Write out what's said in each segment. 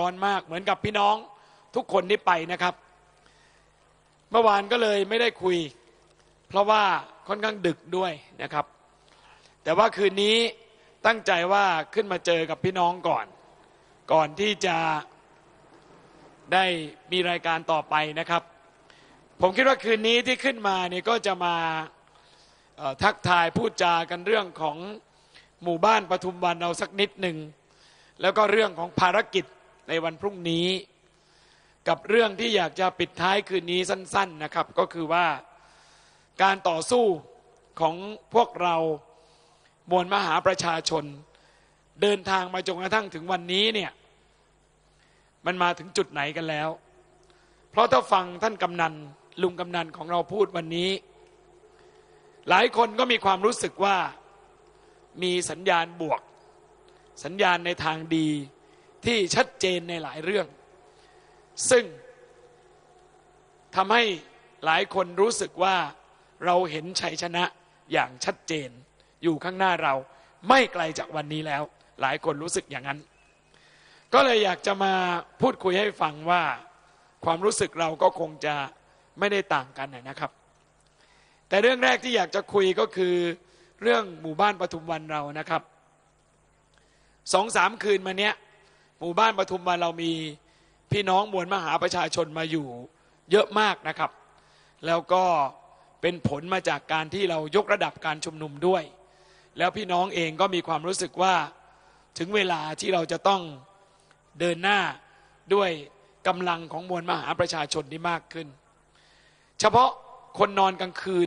ร้อนมากเหมือนกับพี่น้องทุกคนที่ไปนะครับเมื่อวานก็เลยไม่ได้คุยเพราะว่าค่อนข้างดึกด้วยนะครับแต่ว่าคืนนี้ตั้งใจว่าขึ้นมาเจอกับพี่น้องก่อนที่จะได้มีรายการต่อไปนะครับผมคิดว่าคืนนี้ที่ขึ้นมาเนี่ยก็จะมาทักทายพูดจากันเรื่องของหมู่บ้านปทุมวันเอาสักนิดหนึ่งแล้วก็เรื่องของภารกิจในวันพรุ่งนี้กับเรื่องที่อยากจะปิดท้ายคืนนี้สั้นๆนะครับก็คือว่าการต่อสู้ของพวกเรามวลมหาประชาชนเดินทางมาจนกระทั่งถึงวันนี้เนี่ยมันมาถึงจุดไหนกันแล้วเพราะถ้าฟังท่านกำนันลุงกำนันของเราพูดวันนี้หลายคนก็มีความรู้สึกว่ามีสัญญาณบวกสัญญาณในทางดีที่ชัดเจนในหลายเรื่องซึ่งทำให้หลายคนรู้สึกว่าเราเห็นชัยชนะอย่างชัดเจนอยู่ข้างหน้าเราไม่ไกลจากวันนี้แล้วหลายคนรู้สึกอย่างนั้นก็เลยอยากจะมาพูดคุยให้ฟังว่าความรู้สึกเราก็คงจะไม่ได้ต่างกันนะครับแต่เรื่องแรกที่อยากจะคุยก็คือเรื่องหมู่บ้านปทุมวันเรานะครับ2-3 คืนมาเนี้ยหมู่บ้านปทุมวันเรามีพี่น้องมวลมหาประชาชนมาอยู่เยอะมากนะครับแล้วก็เป็นผลมาจากการที่เรายกระดับการชุมนุมด้วยแล้วพี่น้องเองก็มีความรู้สึกว่าถึงเวลาที่เราจะต้องเดินหน้าด้วยกำลังของมวลมหาประชาชนที่มากขึ้นเฉพาะคนนอนกลางคืน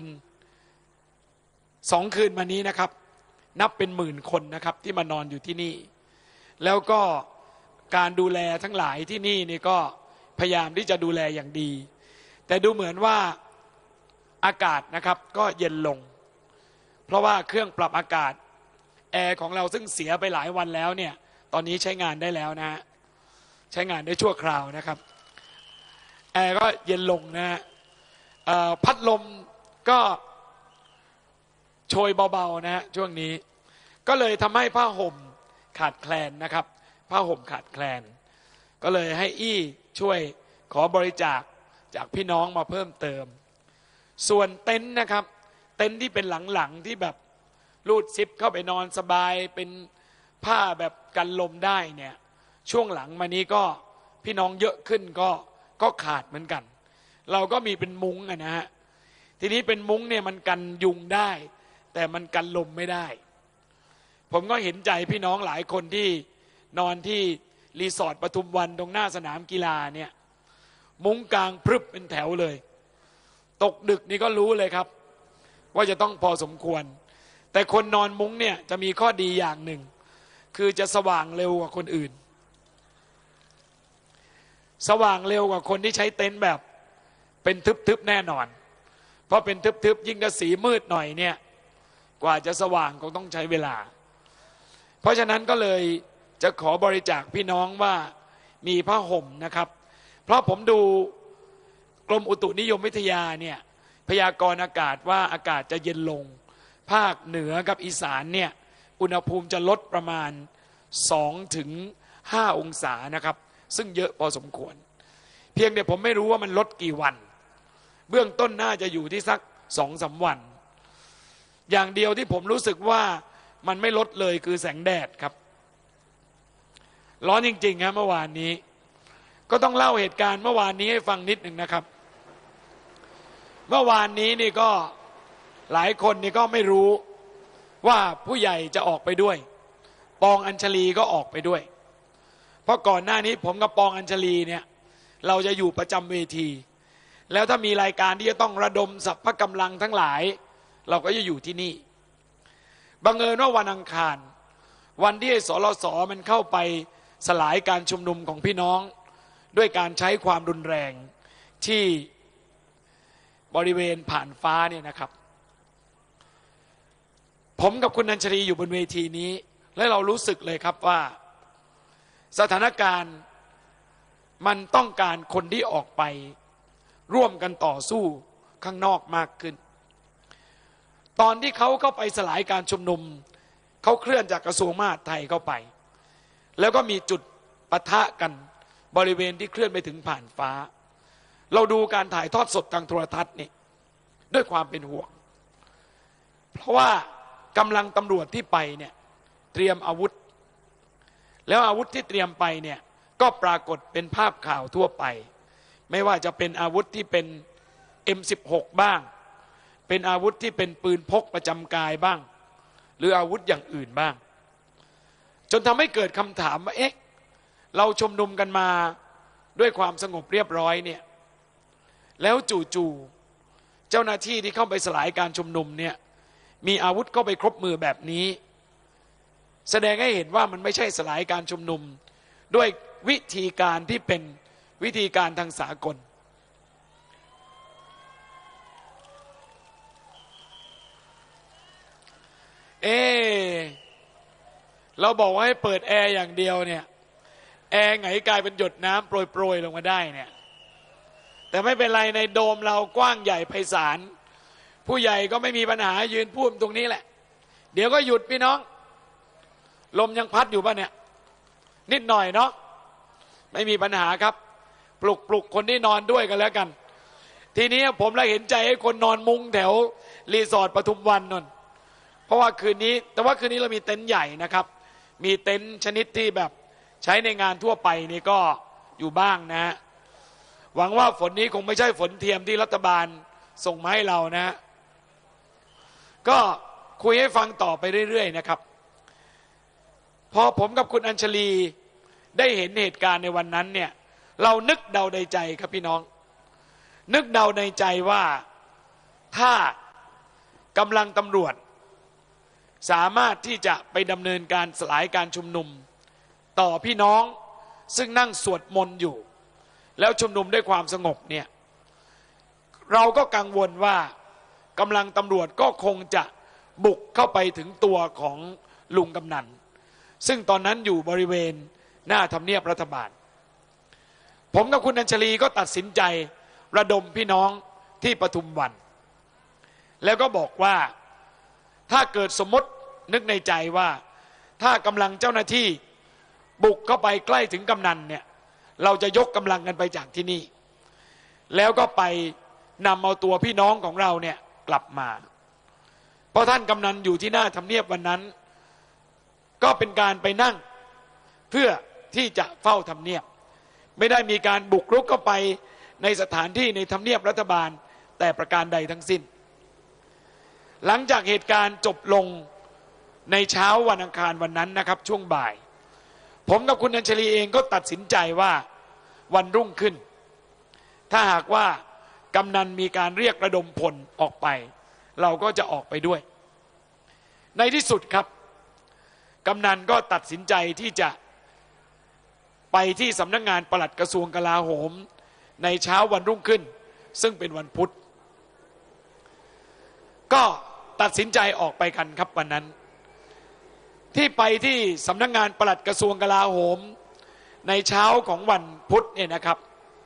2 คืนมานี้นะครับนับเป็นหมื่นคนนะครับที่มานอนอยู่ที่นี่แล้วก็การดูแลทั้งหลายที่นี่นี่ก็พยายามที่จะดูแลอย่างดีแต่ดูเหมือนว่าอากาศนะครับก็เย็นลงเพราะว่าเครื่องปรับอากาศแอร์ของเราซึ่งเสียไปหลายวันแล้วเนี่ยตอนนี้ใช้งานได้แล้วนะใช้งานได้ชั่วคราวนะครับแอร์ก็เย็นลงนะพัดลมก็โชยเบาๆนะช่วงนี้ก็เลยทำให้ผ้าห่มขาดแคลนนะครับผ้าห่มขาดแคลนก็เลยให้ช่วยขอบริจาคจากพี่น้องมาเพิ่มเติมส่วนเต็นท์นะครับเต็นท์ที่เป็นหลังๆที่แบบรูดซิปเข้าไปนอนสบายเป็นผ้าแบบกันลมได้เนี่ยช่วงหลังมานี้ก็พี่น้องเยอะขึ้นก็ขาดเหมือนกันเราก็มีเป็นมุ้งนะฮะทีนี้เป็นมุ้งเนี่ยมันกันยุงได้แต่มันกันลมไม่ได้ผมก็เห็นใจพี่น้องหลายคนที่นอนที่รีสอร์ทปทุมวันตรงหน้าสนามกีฬาเนี่ยมุ้งกลางพรึบเป็นแถวเลยตกดึกนี่ก็รู้เลยครับว่าจะต้องพอสมควรแต่คนนอนมุ้งเนี่ยจะมีข้อดีอย่างหนึ่งคือจะสว่างเร็วกว่าคนอื่นสว่างเร็วกว่าคนที่ใช้เต็นท์แบบเป็นทึบๆแน่นอนเพราะเป็นทึบๆยิ่งถ้าสีมืดหน่อยเนี่ยกว่าจะสว่างคงต้องใช้เวลาเพราะฉะนั้นก็เลยจะขอบริจาคพี่น้องว่ามีผ้าห่มนะครับเพราะผมดูกรมอุตุนิยมวิทยาเนี่ยพยากรณ์อากาศว่าอากาศจะเย็นลงภาคเหนือกับอีสานเนี่ยอุณหภูมิจะลดประมาณ 2-5 องศานะครับซึ่งเยอะพอสมควรเพียงแต่ผมไม่รู้ว่ามันลดกี่วันเบื้องต้นน่าจะอยู่ที่สัก 2-3 วันอย่างเดียวที่ผมรู้สึกว่ามันไม่ลดเลยคือแสงแดดครับร้อนจริงๆครับเมื่อวานนี้ก็ต้องเล่าเหตุการณ์เมื่อวานนี้ให้ฟังนิดหนึ่งนะครับเมื่อวานนี้นี่ก็หลายคนนี่ก็ไม่รู้ว่าผู้ใหญ่จะออกไปด้วยปองอัญชลีก็ออกไปด้วยเพราะก่อนหน้านี้ผมกับปองอัญชลีเนี่ยเราจะอยู่ประจำเวทีแล้วถ้ามีรายการที่จะต้องระดมสรรพกำลังทั้งหลายเราก็จะอยู่ที่นี่บังเอิญว่าวันอังคารวันที่สรสมันเข้าไปสลายการชุมนุมของพี่น้องด้วยการใช้ความรุนแรงที่บริเวณผ่านฟ้าเนี่ยนะครับผมกับคุณอัญชลีอยู่บนเวทีนี้และเรารู้สึกเลยครับว่าสถานการณ์มันต้องการคนที่ออกไปร่วมกันต่อสู้ข้างนอกมากขึ้นตอนที่เขาเข้าไปสลายการชุมนุมเขาเคลื่อนจากกระทรวงมหาดไทยเข้าไปแล้วก็มีจุดปะทะกันบริเวณที่เคลื่อนไปถึงผ่านฟ้าเราดูการถ่ายทอดสดทางโทรทัศน์นี่ด้วยความเป็นห่วงเพราะว่ากำลังตำรวจที่ไปเนี่ยเตรียมอาวุธแล้วอาวุธที่เตรียมไปเนี่ยก็ปรากฏเป็นภาพข่าวทั่วไปไม่ว่าจะเป็นอาวุธที่เป็น M16 บ้างเป็นอาวุธที่เป็นปืนพกประจำกายบ้างหรืออาวุธอย่างอื่นบ้างจนทำให้เกิดคำถามว่าเอ๊ะเราชุมนุมกันมาด้วยความสงบเรียบร้อยเนี่ยแล้วจู่ๆเจ้าหน้าที่ที่เข้าไปสลายการชุมนุมเนี่ยมีอาวุธเข้าไปครบมือแบบนี้แสดงให้เห็นว่ามันไม่ใช่สลายการชุมนุมด้วยวิธีการที่เป็นวิธีการทางสากลเราบอกว่าให้เปิดแอร์อย่างเดียวเนี่ยแอร์ไงกลายเป็นหยดน้ำโปรยๆลงมาได้เนี่ยแต่ไม่เป็นไรในโดมเรากว้างใหญ่ไพศาลผู้ใหญ่ก็ไม่มีปัญหายืนพูดตรงนี้แหละเดี๋ยวก็หยุดพี่น้องลมยังพัดอยู่ป่ะเนี่ยนิดหน่อยเนาะไม่มีปัญหาครับปลุกคนที่นอนด้วยกันแล้วกันทีนี้ผมเลยเห็นใจให้คนนอนมุ้งแถวรีสอร์ทปทุมวันนนเพราะว่าคืนนี้แต่ว่าคืนนี้เรามีเต็นท์ใหญ่นะครับมีเต็นท์ชนิดที่แบบใช้ในงานทั่วไปนี่ก็อยู่บ้างนะหวังว่าฝนนี้คงไม่ใช่ฝนเทียมที่รัฐบาลส่งมาให้เรานะก็คุยให้ฟังต่อไปเรื่อยๆนะครับพอผมกับคุณอัญชลีได้เห็นเหตุการณ์ในวันนั้นเนี่ยเรานึกเดาในใจครับพี่น้องนึกเดาในใจว่าถ้ากำลังตำรวจสามารถที่จะไปดำเนินการสลายการชุมนุมต่อพี่น้องซึ่งนั่งสวดมนต์อยู่แล้วชุมนุมด้วยความสงบเนี่ยเราก็กังวลว่ากำลังตำรวจก็คงจะบุกเข้าไปถึงตัวของลุงกำนันซึ่งตอนนั้นอยู่บริเวณหน้าทำเนียบรัฐบาลผมกับคุณอัญชลีก็ตัดสินใจระดมพี่น้องที่ปทุมวันแล้วก็บอกว่าถ้าเกิดสมมตินึกในใจว่าถ้ากำลังเจ้าหน้าที่บุกเข้าไปใกล้ถึงกำนันเนี่ยเราจะยกกำลังกันไปจากที่นี่แล้วก็ไปนำเอาตัวพี่น้องของเราเนี่ยกลับมาเพราะท่านกำนันอยู่ที่หน้าทำเนียบวันนั้นก็เป็นการไปนั่งเพื่อที่จะเฝ้าทำเนียบไม่ได้มีการบุกรุกเข้าไปในสถานที่ในทำเนียบรัฐบาลแต่ประการใดทั้งสิ้นหลังจากเหตุการณ์จบลงในเช้าวันอังคารวันนั้นนะครับช่วงบ่ายผมกับคุณอัญชลีเองก็ตัดสินใจว่าวันรุ่งขึ้นถ้าหากว่ากำนันมีการเรียกระดมพลออกไปเราก็จะออกไปด้วยในที่สุดครับกำนันก็ตัดสินใจที่จะไปที่สำนักงานปลัดกระทรวงกลาโหมในเช้าวันรุ่งขึ้นซึ่งเป็นวันพุธก็ตัดสินใจออกไปกันครับวันนั้นที่ไปที่สำนักงานปลัดกระทรวงกลาโหมในเช้าของวันพุธเนี่ยนะครับ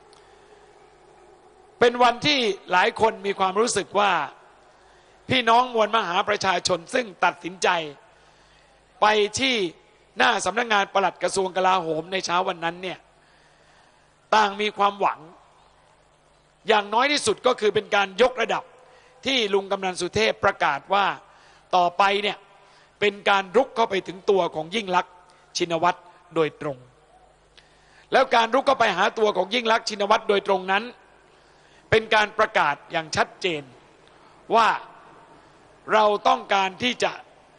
เป็นวันที่หลายคนมีความรู้สึกว่าพี่น้องมวลมหาประชาชนซึ่งตัดสินใจไปที่หน้าสำนักงานปลัดกระทรวงกลาโหมในเช้าวันนั้นเนี่ยต่างมีความหวังอย่างน้อยที่สุดก็คือเป็นการยกระดับที่ลุงกำนันสุเทพประกาศว่าต่อไปเนี่ยเป็นการรุกเข้าไปถึงตัวของยิ่งลักษณ์ชินวัตรโดยตรงแล้วการรุกเข้าไปหาตัวของยิ่งลักษณ์ชินวัตรโดยตรงนั้นเป็นการประกาศอย่างชัดเจนว่าเราต้องการที่จะ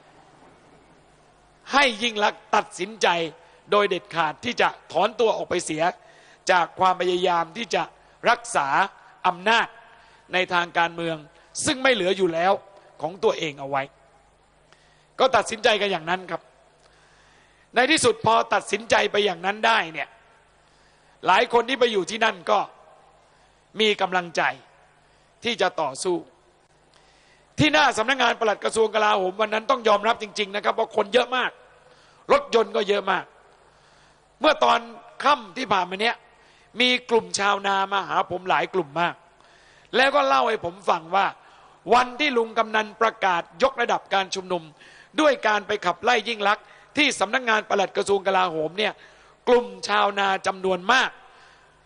ให้ยิ่งลักษณ์ตัดสินใจโดยเด็ดขาดที่จะถอนตัวออกไปเสียจากความพยายามที่จะรักษาอำนาจในทางการเมืองซึ่งไม่เหลืออยู่แล้วของตัวเองเอาไว้ก็ตัดสินใจกันอย่างนั้นครับในที่สุดพอตัดสินใจไปอย่างนั้นได้เนี่ยหลายคนที่ไปอยู่ที่นั่นก็มีกำลังใจที่จะต่อสู้ที่หน้าสำนักงานปลัดกระทรวงกลาโหมวันนั้นต้องยอมรับจริงๆนะครับว่าคนเยอะมากรถยนต์ก็เยอะมากเมื่อตอนค่ำที่ผ่านมาเนี้ยมีกลุ่มชาวนามาหาผมหลายกลุ่มมากแล้วก็เล่าให้ผมฟังว่าวันที่ลุงกำนันประกาศยกระดับการชุมนุมด้วยการไปขับไล่ยิ่งลักษณ์ที่สำนักงานปลัดกระทรวงกลาโหมเนี่ยกลุ่มชาวนาจำนวนมาก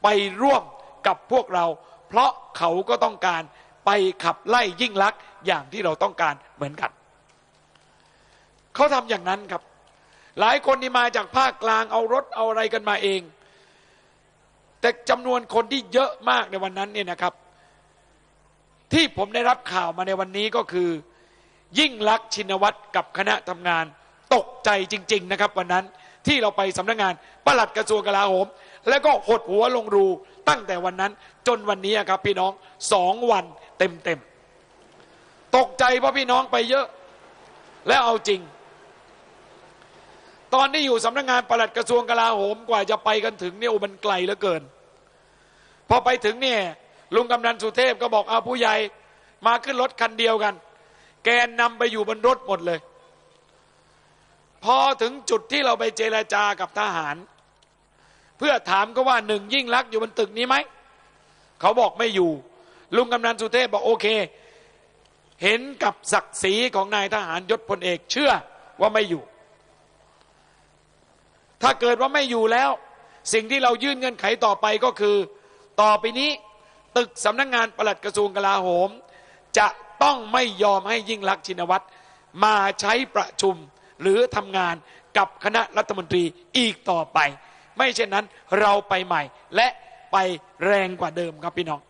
ไปร่วมกับพวกเรา เพราะเขาก็ต้องการไปขับไล่ยิ่งลักษณ์อย่างที่เราต้องการเหมือนกันเขาทำอย่างนั้นครับหลายคนที่มาจากภาคกลางเอารถเอาอะไรกันมาเองแต่จำนวนคนที่เยอะมากในวันนั้นเนี่ยนะครับที่ผมได้รับข่าวมาในวันนี้ก็คือยิ่งลักษณ์ชินวัตรกับคณะทำงานตกใจจริงๆนะครับวันนั้นที่เราไปสำนักงานปลัดกระทรวงกลาโหมแล้วก็หดหัวลงรูตั้งแต่วันนั้นจนวันนี้ครับพี่น้อง2 วันเต็มๆตกใจเพราะพี่น้องไปเยอะแล้วเอาจริงตอนที่อยู่สำนักงานปลัดกระทรวงกลาโหมกว่าจะไปกันถึงเนี่ยมันไกลเหลือเกินพอไปถึงเนี่ยลุงกำนันสุเทพก็บอกเอาผู้ใหญ่มาขึ้นรถคันเดียวกันแกนนำไปอยู่บนรถหมดเลยพอถึงจุดที่เราไปเจรจากับทหารเพื่อถามก็ว่า1ยิ่งลักษณ์อยู่บนตึกนี้ไหมเขาบอกไม่อยู่ลุงกำนันสุเทพบอกโอเคเห็นกับศักดิ์ศรีของนายทหารยศพลเอกเชื่อว่าไม่อยู่ถ้าเกิดว่าไม่อยู่แล้วสิ่งที่เรายื่นเงื่อนไขต่อไปก็คือต่อไปนี้ตึกสำนักงานปลัดกระทรวงกลาโหมจะต้องไม่ยอมให้ยิ่งลักษณ์ชินวัตรมาใช้ประชุมหรือทำงานกับคณะรัฐมนตรีอีกต่อไปไม่เช่นนั้นเราไปใหม่และไปแรงกว่าเดิมครับพี่น้อง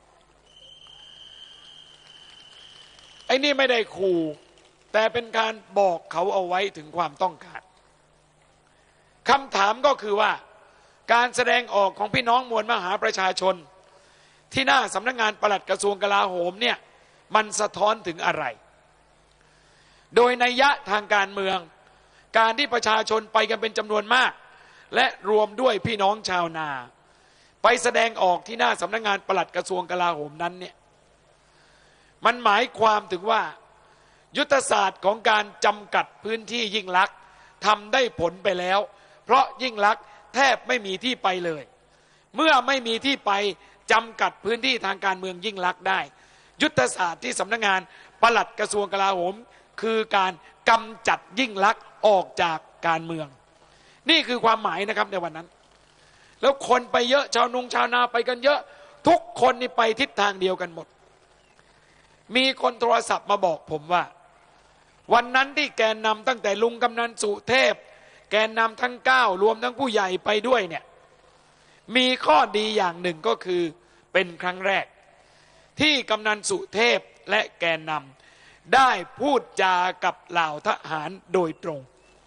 ไอ้นี่ไม่ได้ขู่แต่เป็นการบอกเขาเอาไว้ถึงความต้องการคำถามก็คือว่าการแสดงออกของพี่น้องมวลมหาประชาชนที่หน้าสำนักงานปลัดกระทรวงกลาโหมเนี่ยมันสะท้อนถึงอะไรโดยนัยยะทางการเมืองการที่ประชาชนไปกันเป็นจำนวนมากและรวมด้วยพี่น้องชาวนาไปแสดงออกที่หน้าสำนักงานปลัดกระทรวงกลาโหมนั้นเนี่ยมันหมายความถึงว่ายุทธศาสตร์ของการจำกัดพื้นที่ยิ่งลักษณ์ทำได้ผลไปแล้วเพราะยิ่งลักษณ์แทบไม่มีที่ไปเลยเมื่อไม่มีที่ไปจำกัดพื้นที่ทางการเมืองยิ่งลักษณ์ได้ยุทธศาสตร์ที่สำนักงานปลัดกระทรวงกลาโหมคือการกำจัดยิ่งลักษณ์ออกจากการเมืองนี่คือความหมายนะครับในวันนั้นแล้วคนไปเยอะชาวนาไปกันเยอะทุกคนนี่ไปทิศทางเดียวกันหมดมีคนโทรศัพท์มาบอกผมว่าวันนั้นที่แกนนำตั้งแต่ลุงกำนันสุเทพแกนนำทั้ง9รวมทั้งผู้ใหญ่ไปด้วยเนี่ยมีข้อดีอย่างหนึ่งก็คือเป็นครั้งแรกที่กำนันสุเทพและแกนนำได้พูดจากับเหล่าทหารโดยตรง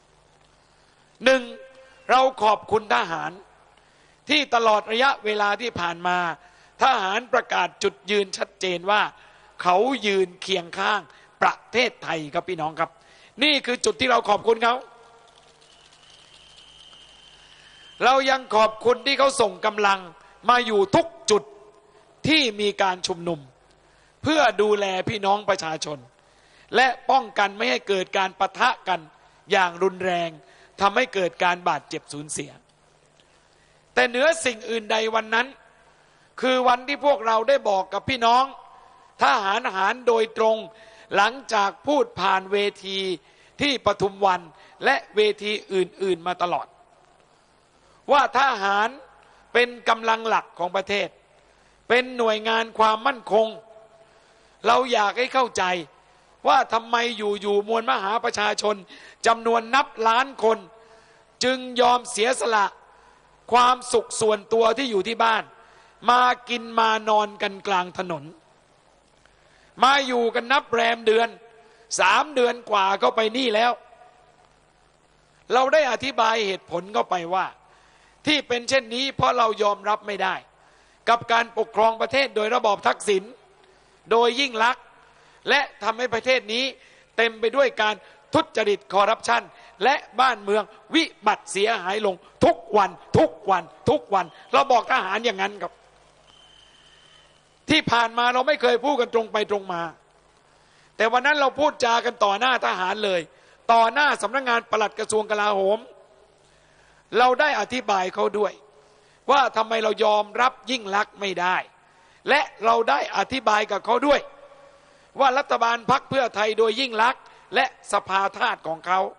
1เราขอบคุณทหารที่ตลอดระยะเวลาที่ผ่านมาทหารประกาศจุดยืนชัดเจนว่าเขายืนเคียงข้างประเทศไทยครับพี่น้องครับนี่คือจุดที่เราขอบคุณเขาเรายังขอบคุณที่เขาส่งกำลังมาอยู่ทุกจุดที่มีการชุมนุมเพื่อดูแลพี่น้องประชาชนและป้องกันไม่ให้เกิดการปะทะกันอย่างรุนแรงทำให้เกิดการบาดเจ็บสูญเสียแต่เหนือสิ่งอื่นใดวันนั้นคือวันที่พวกเราได้บอกกับพี่น้องทหารโดยตรงหลังจากพูดผ่านเวทีที่ปทุมวันและเวทีอื่นๆมาตลอดว่าทหารเป็นกำลังหลักของประเทศเป็นหน่วยงานความมั่นคงเราอยากให้เข้าใจว่าทำไมอยู่มวลมหาประชาชนจำนวนนับล้านคนจึงยอมเสียสละความสุขส่วนตัวที่อยู่ที่บ้านมากินมานอนกันกลางถนนมาอยู่กันนับแรมเดือน3 เดือนกว่าก็ไปนี่แล้วเราได้อธิบายเหตุผลเข้าไปว่าที่เป็นเช่นนี้เพราะเรายอมรับไม่ได้กับการปกครองประเทศโดยระบอบทักษิณโดยยิ่งลักษณ์และทำให้ประเทศนี้เต็มไปด้วยการทุจริตคอร์รัปชันและบ้านเมืองวิบัติเสียหายลงทุกวันเราบอกทหารอย่างนั้นครับที่ผ่านมาเราไม่เคยพูดกันตรงไปตรงมาแต่วันนั้นเราพูดจากันต่อหน้าทหารเลยต่อหน้าสำนักงานปลัดกระทรวงกลาโหมเราได้อธิบายเขาด้วยว่าทำไมเรายอมรับยิ่งลักษณ์ไม่ได้และเราได้อธิบายกับเขาด้วยว่ารัฐบาลพรรคเพื่อไทยโดยยิ่งลักษณ์และสภาทาสของเขา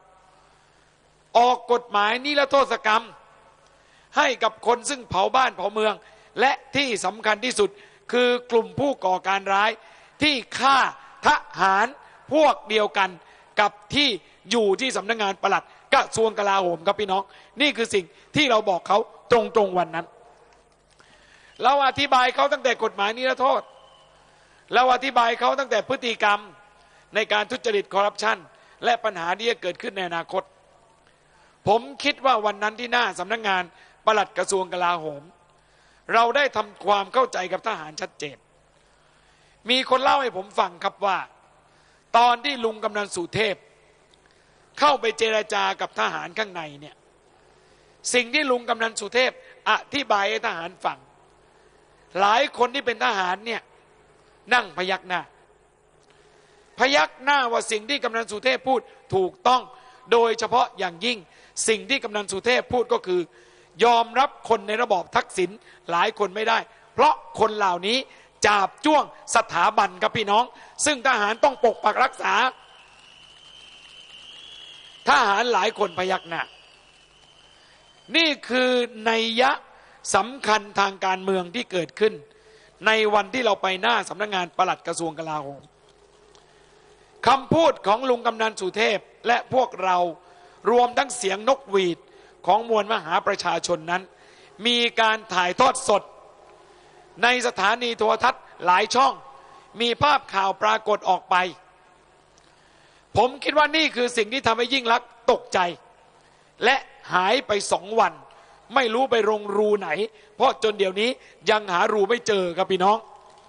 ออกกฎหมายนิรโทษกรรมให้กับคนซึ่งเผาบ้านเผาเมืองและที่สำคัญที่สุดคือกลุ่มผู้ก่อการร้ายที่ฆ่าทหารพวกเดียวกันกับที่อยู่ที่สำนักงานปลัดกระทรวงกลาโหมครับพี่น้องนี่คือสิ่งที่เราบอกเขาตรงๆวันนั้นเราอธิบายเขาตั้งแต่กฎหมายนิรโทษเราอธิบายเขาตั้งแต่พฤติกรรมในการทุจริตคอร์รัปชันและปัญหาที่จะเกิดขึ้นในอนาคตผมคิดว่าวันนั้นที่หน้าสำนักงานปลัดกระทรวงกลาโหมเราได้ทำความเข้าใจกับทหารชัดเจนมีคนเล่าให้ผมฟังครับว่าตอนที่ลุงกำนันสุเทพเข้าไปเจรจากับทหารข้างในเนี่ยสิ่งที่ลุงกำนันสุเทพอธิบายให้ทหารฟังหลายคนที่เป็นทหารเนี่ยนั่งพยักหน้าว่าสิ่งที่กำนันสุเทพพูดถูกต้องโดยเฉพาะอย่างยิ่งสิ่งที่กำนันสุเทพพูดก็คือยอมรับคนในระบอบทักษิณหลายคนไม่ได้เพราะคนเหล่านี้จาบจ้วงสถาบันครับพี่น้องซึ่งทหารต้องปกปักรักษาทหารหลายคนพยักหน้านี่คือนัยยะสำคัญทางการเมืองที่เกิดขึ้นในวันที่เราไปหน้าสำนักงานปลัดกระทรวงกลาโหมคำพูดของลุงกำนันสุเทพและพวกเรารวมทั้งเสียงนกหวีดของมวลมหาประชาชนนั้นมีการถ่ายทอดสดในสถานีโทรทัศน์หลายช่องมีภาพข่าวปรากฏออกไปผมคิดว่านี่คือสิ่งที่ทำให้ยิ่งลักษณ์ตกใจและหายไป2 วันไม่รู้ไปลงรูไหนเพราะจนเดี๋ยวนี้ยังหารูไม่เจอครับพี่น้อง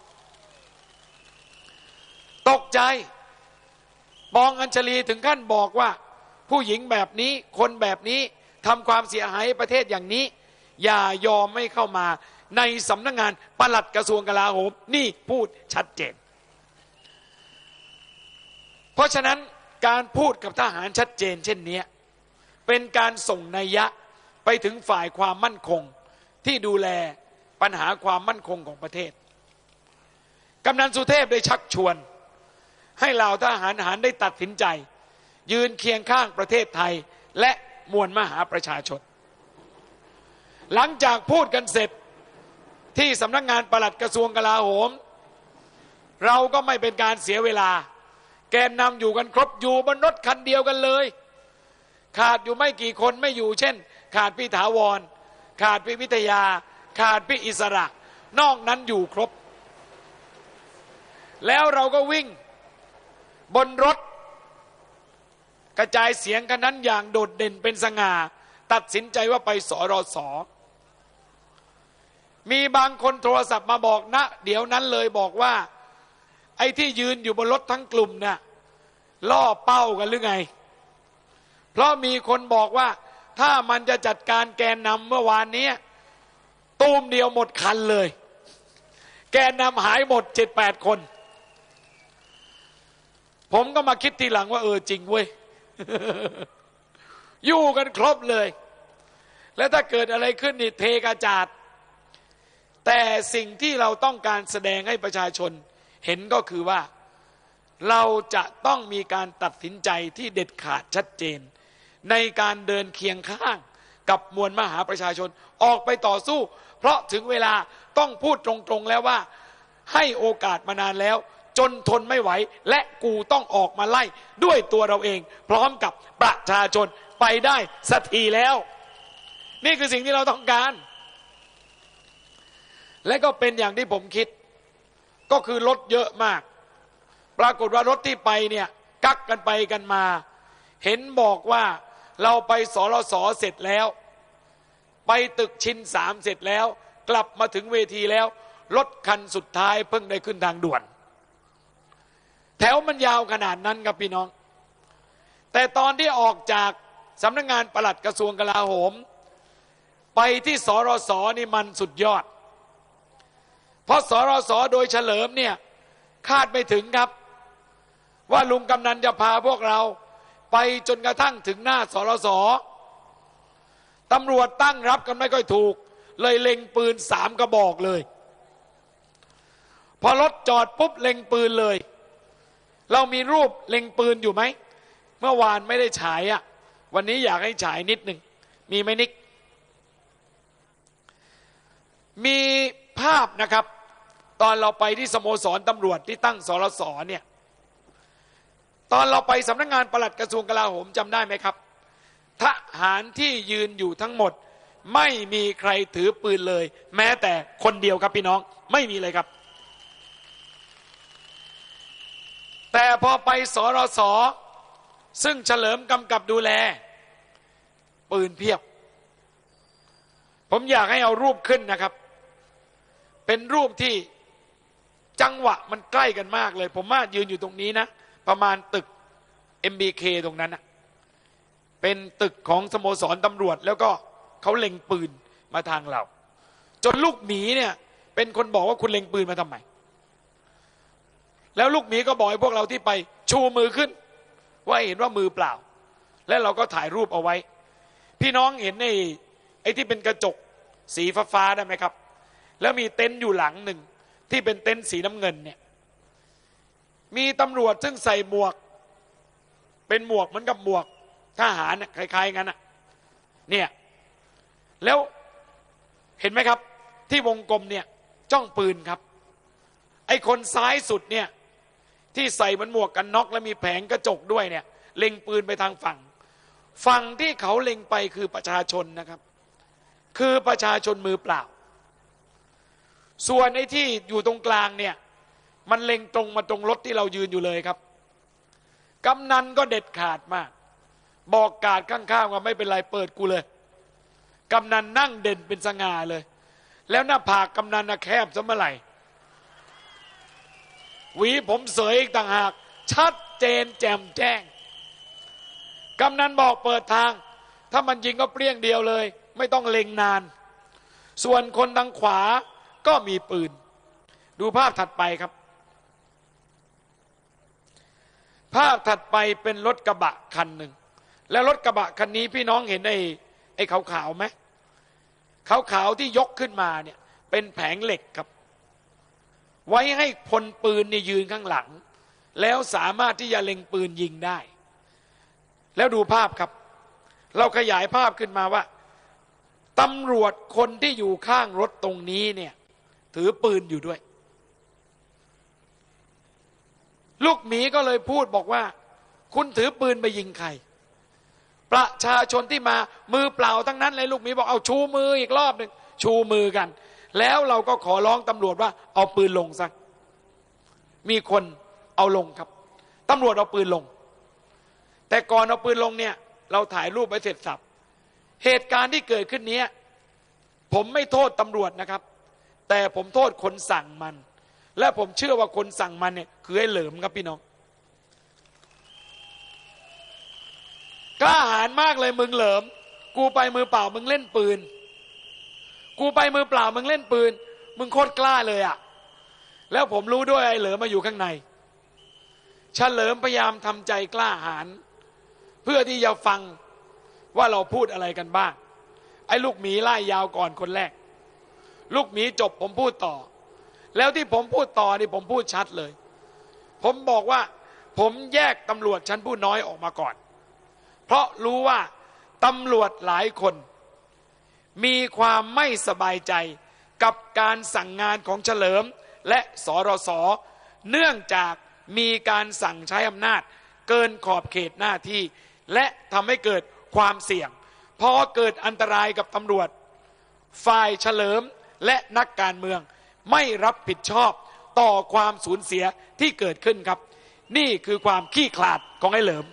ตกใจปองอัญชลีถึงขั้นบอกว่าผู้หญิงแบบนี้คนแบบนี้ทำความเสียหายประเทศอย่างนี้อย่ายอมไม่เข้ามาในสำนักงานปลัดกระทรวงกลาโหมนี่พูดชัดเจนเพราะฉะนั้นการพูดกับทหารชัดเจนเช่นนี้เป็นการส่งนัยยะไปถึงฝ่ายความมั่นคงที่ดูแลปัญหาความมั่นคงของประเทศกำนันสุเทพได้ชักชวนให้เหล่าทหารได้ตัดสินใจยืนเคียงข้างประเทศไทยและมวลมหาประชาชนหลังจากพูดกันเสร็จที่สำนักงานปลัดกระทรวงกลาโหมเราก็ไม่เป็นการเสียเวลาแกนนำอยู่กันครบอยู่บนรถคันเดียวกันเลยขาดอยู่ไม่กี่คนไม่อยู่เช่นขาดพี่ถาวรขาดพี่วิทยาขาดพี่อิสระนอกนั้นอยู่ครบแล้วเราก็วิ่งบนรถกระจายเสียงกันนั้นอย่างโดดเด่นเป็นสง่าตัดสินใจว่าไปสรส.มีบางคนโทรศัพท์มาบอกนะเดี๋ยวนั้นเลยบอกว่าไอ้ที่ยืนอยู่บนรถทั้งกลุ่มเนี่ยล่อเป้ากันหรือไงเพราะมีคนบอกว่าถ้ามันจะจัดการแกนนำเมื่อวานนี้ตูมเดียวหมดคันเลยแกนนำหายหมด 7-8 คนผมก็มาคิดทีหลังว่าจริงเว้ย อยู่กันครบเลยแล้วถ้าเกิดอะไรขึ้นนี่เทกระจาดแต่สิ่งที่เราต้องการแสดงให้ประชาชนเห็นก็คือว่าเราจะต้องมีการตัดสินใจที่เด็ดขาดชัดเจนในการเดินเคียงข้างกับมวลมหาประชาชนออกไปต่อสู้เพราะถึงเวลาต้องพูดตรงๆแล้วว่าให้โอกาสมานานแล้วจนทนไม่ไหวและกูต้องออกมาไล่ด้วยตัวเราเองพร้อมกับประชาชนไปได้สักทีแล้วนี่คือสิ่งที่เราต้องการและก็เป็นอย่างที่ผมคิดก็คือรถเยอะมากปรากฏว่ารถที่ไปเนี่ยกักกันไปกันมาเห็นบอกว่าเราไปสรส.เสร็จแล้วไปตึกชิน3เสร็จแล้วกลับมาถึงเวทีแล้วรถคันสุดท้ายเพิ่งได้ขึ้นทางด่วนแถวมันยาวขนาดนั้นครับพี่น้องแต่ตอนที่ออกจากสำนักงานปลัดกระทรวงกลาโหมไปที่สรส.นี่มันสุดยอดเพราะสรส.โดยเฉลิมเนี่ยคาดไม่ถึงครับว่าลุงกำนันจะพาพวกเราไปจนกระทั่งถึงหน้าสรส.ตำรวจตั้งรับกันไม่ค่อยถูกเลยเล็งปืน3 กระบอกเลยพอรถจอดปุ๊บเล็งปืนเลยเรามีรูปเล็งปืนอยู่ไหมเมื่อวานไม่ได้ฉายอ่ะวันนี้อยากให้ฉายนิดหนึ่งมีไหมนิกมีาพนะครับตอนเราไปที่สโมสรตำรวจที่ตั้งสรสเนี่ยตอนเราไปสำนักงานปลัดกระทรวงกลาโหมจำได้ไหมครับทหารที่ยืนอยู่ทั้งหมดไม่มีใครถือปืนเลยแม้แต่คนเดียวครับพี่น้องไม่มีเลยครับแต่พอไปสรสซึ่งเฉลิมกำกับดูแลปืนเพียบผมอยากให้เอารูปขึ้นนะครับเป็นรูปที่จังหวะมันใกล้กันมากเลยผมว่ายืนอยู่ตรงนี้นะประมาณตึก MBK ตรงนั้นนะเป็นตึกของสโมสรตำรวจแล้วก็เขาเล็งปืนมาทางเราจนลูกหมีเนี่ยเป็นคนบอกว่าคุณเล็งปืนมาทำไมแล้วลูกหมีก็บอกให้พวกเราที่ไปชูมือขึ้นว่าเห็นว่ามือเปล่าและเราก็ถ่ายรูปเอาไว้พี่น้องเห็นไอ้ที่เป็นกระจกสีฟ้าได้ไหมครับแล้วมีเต็นท์อยู่หลังหนึ่งที่เป็นเต็นท์สีน้ำเงินเนี่ยมีตำรวจซึ่งใส่หมวกเป็นหมวกเหมือนกับหมวกทหารคล้ายๆงั้นเนี่ยแล้วเห็นไหมครับที่วงกลมเนี่ยจ้องปืนครับไอ้คนซ้ายสุดเนี่ยที่ใส่เหมือนหมวกกันน็อกแล้วมีแผงกระจกด้วยเนี่ยเล็งปืนไปทางฝั่งที่เขาเล็งไปคือประชาชนนะครับคือประชาชนมือเปล่าส่วนไอ้ที่อยู่ตรงกลางเนี่ยมันเล็งตรงมาตรงรถที่เรายืนอยู่เลยครับกำนันก็เด็ดขาดมากบอกกาดข้างๆว่าไม่เป็นไรเปิดกูเลยกำนันนั่งเด่นเป็นสง่าเลยแล้วหน้าผากกำนันแคบซะเมื่อไหร่หวีผมเสยอีกต่างหากชัดเจนแจ่มแจ้งกำนันบอกเปิดทางถ้ามันยิงก็เปรี้ยงเดียวเลยไม่ต้องเล็งนานส่วนคนทางขวาก็มีปืนดูภาพถัดไปครับภาพถัดไปเป็นรถกระบะคันหนึ่งและรถกระบะคันนี้พี่น้องเห็นไอ้ขาวๆไหมขาวๆที่ยกขึ้นมาเนี่ยเป็นแผงเหล็กครับไว้ให้พลปืนเนี่ยยืนข้างหลังแล้วสามารถที่จะเล็งปืนยิงได้แล้วดูภาพครับเราขยายภาพขึ้นมาว่าตำรวจคนที่อยู่ข้างรถตรงนี้เนี่ยถือปืนอยู่ด้วยลูกหมีก็เลยพูดบอกว่าคุณถือปืนไปยิงใครประชาชนที่มามือเปล่าทั้งนั้นเลยลูกหมีบอกเอาชูมืออีกรอบหนึ่งชูมือกันแล้วเราก็ขอร้องตำรวจว่าเอาปืนลงซะมีคนเอาลงครับตำรวจเอาปืนลงแต่ก่อนเอาปืนลงเนี่ยเราถ่ายรูปไว้เสร็จสับเหตุการณ์ที่เกิดขึ้นนี้ผมไม่โทษตำรวจนะครับแต่ผมโทษคนสั่งมันและผมเชื่อว่าคนสั่งมันเนี่ยคือไอ้เหลิมครับพี่น้องกล้าหาญมากเลยมึงเหลิมกูไปมือเปล่ามึงเล่นปืนกูไปมือเปล่ามึงเล่นปืนมึงโคตรกล้าเลยอะแล้วผมรู้ด้วยไอ้เหลิมมาอยู่ข้างในเฉลิมพยายามทำใจกล้าหาญเพื่อที่จะฟังว่าเราพูดอะไรกันบ้างไอ้ลูกหมีไล่ยาวก่อนคนแรกลูกหมีจบผมพูดต่อแล้วที่ผมพูดต่อนี่ผมพูดชัดเลยผมบอกว่าผมแยกตำรวจชั้นผู้น้อยออกมาก่อนเพราะรู้ว่าตำรวจหลายคนมีความไม่สบายใจกับการสั่งงานของเฉลิมและสรสเนื่องจากมีการสั่งใช้อำนาจเกินขอบเขตหน้าที่และทำให้เกิดความเสี่ยงพอเกิดอันตรายกับตำรวจฝ่ายเฉลิมและนักการเมืองไม่รับผิดชอบต่อความสูญเสียที่เกิดขึ้นครับนี่คือความขี้ขลาดของไอ้เหลิม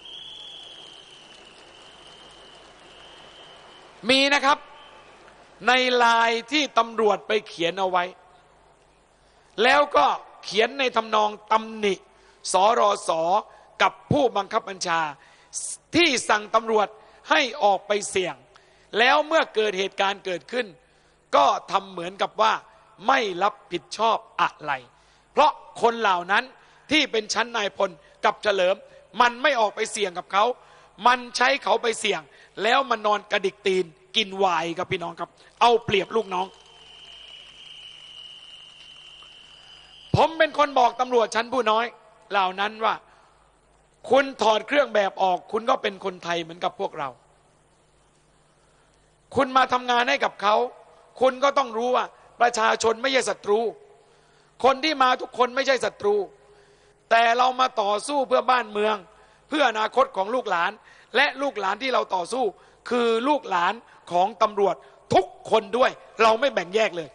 มีนะครับในไลน์ที่ตำรวจไปเขียนเอาไว้แล้วก็เขียนในทำนองตำหนิสรสกับผู้บังคับบัญชาที่สั่งตำรวจให้ออกไปเสี่ยงแล้วเมื่อเกิดเหตุการณ์เกิดขึ้นก็ทำเหมือนกับว่าไม่รับผิดชอบอะไรเพราะคนเหล่านั้นที่เป็นชั้นนายพลกับเฉลิมมันไม่ออกไปเสี่ยงกับเขามันใช้เขาไปเสี่ยงแล้วมันนอนกระดิกตีนกินวายครับพี่น้องครับเอาเปรียบลูกน้องผมเป็นคนบอกตำรวจชั้นผู้น้อยเหล่านั้นว่าคุณถอดเครื่องแบบออกคุณก็เป็นคนไทยเหมือนกับพวกเราคุณมาทำงานให้กับเขาคุณก็ต้องรู้ว่าประชาชนไม่ใช่ศัตรูคนที่มาทุกคนไม่ใช่ศัตรูแต่เรามาต่อสู้เพื่อบ้านเมืองเพื่ออนาคตของลูกหลานและลูกหลานที่เราต่อสู้คือลูกหลานของตำรวจทุกคนด้วยเราไม่แบ่งแยกเลย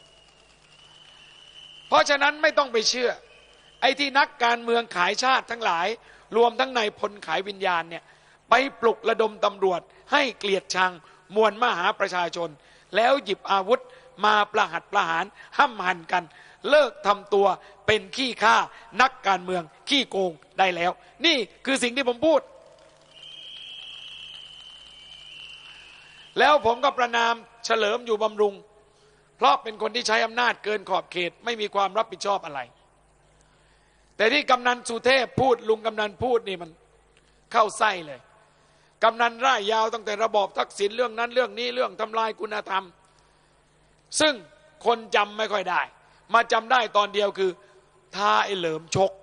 เพราะฉะนั้นไม่ต้องไปเชื่อไอ้ที่นักการเมืองขายชาติทั้งหลายรวมทั้งนายพลขายวิญญาณเนี่ยไปปลุกระดมตำรวจให้เกลียดชังมวลมหาประชาชนแล้วหยิบอาวุธมาประหัตประหารห้ำหั่นกันเลิกทำตัวเป็นขี้ข้านักการเมืองขี้โกงได้แล้วนี่คือสิ่งที่ผมพูดแล้วผมก็ประนามเฉลิมอยู่บำรุงเพราะเป็นคนที่ใช้อำนาจเกินขอบเขตไม่มีความรับผิดชอบอะไรแต่ที่กำนันสุเทพพูดลุงกำนันพูดนี่มันเข้าไส้เลยกำนันร่ายยาวตั้งแต่ระบอบทักษิณเรื่องนั้นเรื่องนี้เรื่องทำลายคุณธรรมซึ่งคนจำไม่ค่อยได้มาจำได้ตอนเดียวคือท้าไอ้เหลิมชก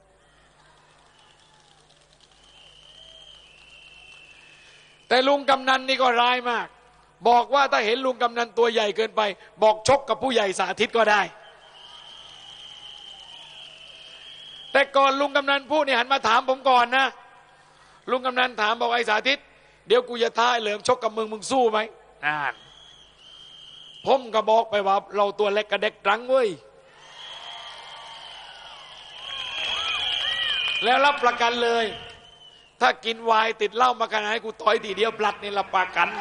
แต่ลุงกำนันนี่ก็ร้ายมากบอกว่าถ้าเห็นลุงกำนันตัวใหญ่เกินไปบอกชกกับผู้ใหญ่สาธิตก็ได้แต่ก่อนลุงกำนันพูดนี่หันมาถามผมก่อนนะลุงกำนันถามบอกไอ้สาธิตเดี๋ยวกูจะท้าไอ้เหลิมชกกับมึงสู้ไหมนั่นผมก็บอกไปว่าเราตัวเล็กกระเด็กรังเว้ยแล้วรับประกันเลยถ้ากินไวน์ติดเหล้ามาขนาดให้กูต่อยทีเดียวพลัดนี่รับประกัน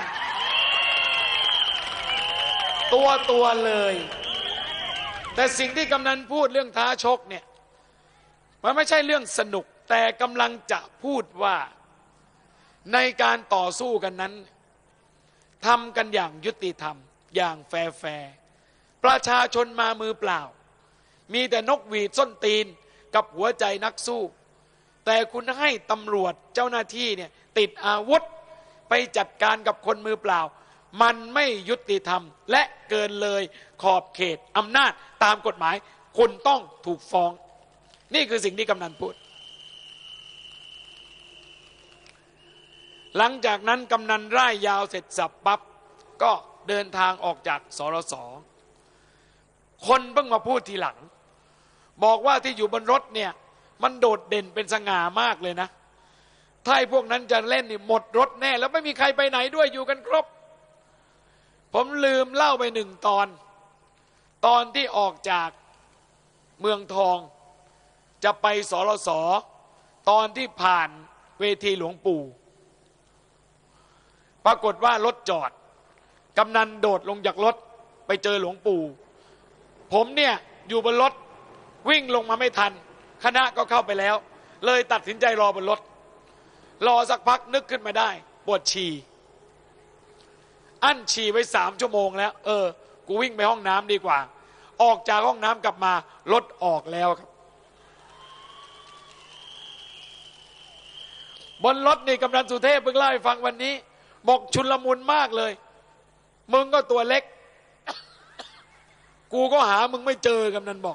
ตัวเลยแต่สิ่งที่กำนันพูดเรื่องท้าชกเนี่ยมันไม่ใช่เรื่องสนุกแต่กำลังจะพูดว่าในการต่อสู้กันนั้นทำกันอย่างยุติธรรมอย่างแฟร์ประชาชนมามือเปล่ามีแต่นกหวีดส้นตีนกับหัวใจนักสู้แต่คุณให้ตำรวจเจ้าหน้าที่เนี่ยติดอาวุธไปจัดการกับคนมือเปล่ามันไม่ยุติธรรมและเกินเลยขอบเขตอำนาจตามกฎหมายคุณต้องถูกฟ้องนี่คือสิ่งที่กำนันพูดหลังจากนั้นกำนันร่ายยาวเสร็จสับปั๊บก็เดินทางออกจากสรสคนเพิ่งมาพูดทีหลังบอกว่าที่อยู่บนรถเนี่ยมันโดดเด่นเป็นสง่ามากเลยนะถ้าไอ้พวกนั้นจะเล่นนี่หมดรถแน่แล้วไม่มีใครไปไหนด้วยอยู่กันครบผมลืมเล่าไป1 ตอนที่ออกจากเมืองทองจะไปสรสตอนที่ผ่านเวทีหลวงปู่ปรากฏว่ารถจอดกำนันโดดลงจากรถไปเจอหลวงปู่ผมเนี่ยอยู่บนรถวิ่งลงมาไม่ทันคณะก็เข้าไปแล้วเลยตัดสินใจรอบนรถรอสักพักนึกขึ้นมาได้ปวดฉี่อั้นฉี่ไว้3 ชั่วโมงแล้วกูวิ่งไปห้องน้ำดีกว่าออกจากห้องน้ำกลับมารถออกแล้วครับบนรถนี่กำนันสุเทพเพิ่งเล่าให้ฟังวันนี้บอกชุลมุนมากเลยมึงก็ตัวเล็ก กูก็หามึงไม่เจอกำนันบอก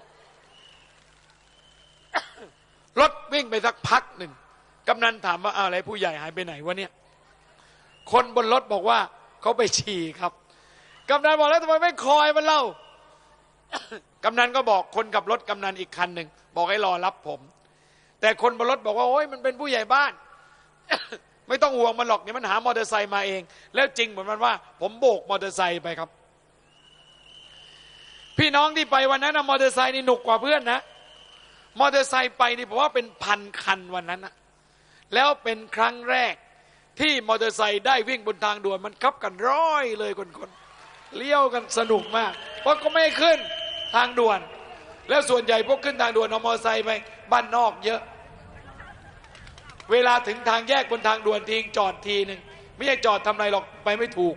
รถวิ่งไปสักพักหนึ่งกำนันถามว่าอะไรผู้ใหญ่หายไปไหนวะเนี่ยคนบนรถบอกว่าเขาไปฉี่ครับกำนันบอกแล้วทำไมไม่คอยมันเล่า กำนันก็บอกคนขับรถกำนันอีกคันหนึ่งบอกให้รอรับผมแต่คนบนรถบอกว่าโอ้ยมันเป็นผู้ใหญ่บ้าน ไม่ต้องห่วงมันหรอกเนี่ยมันหามอเตอร์ไซค์มาเองแล้วจริงเหมือนมันว่าผมโบกมอเตอร์ไซค์ไปครับพี่น้องที่ไปวันนั้นนะมอเตอร์ไซค์นี่หนุกกว่าเพื่อนนะมอเตอร์ไซค์ไปนี่ผมว่าเป็น1,000 คันวันนั้นนะแล้วเป็นครั้งแรกที่มอเตอร์ไซค์ได้วิ่งบนทางด่วนมันขับกันร้อยเลยคนเลี้ยวกันสนุกมากเพราะก็ไม่ขึ้นทางด่วนแล้วส่วนใหญ่พวกขึ้นทางด่วนเอามอเตอร์ไซค์ไปบ้านนอกเยอะเวลาถึงทางแยกบนทางด่วนทีจอดทีหนึ่งไม่ใช่จอดทำไรหรอกไปไม่ถูก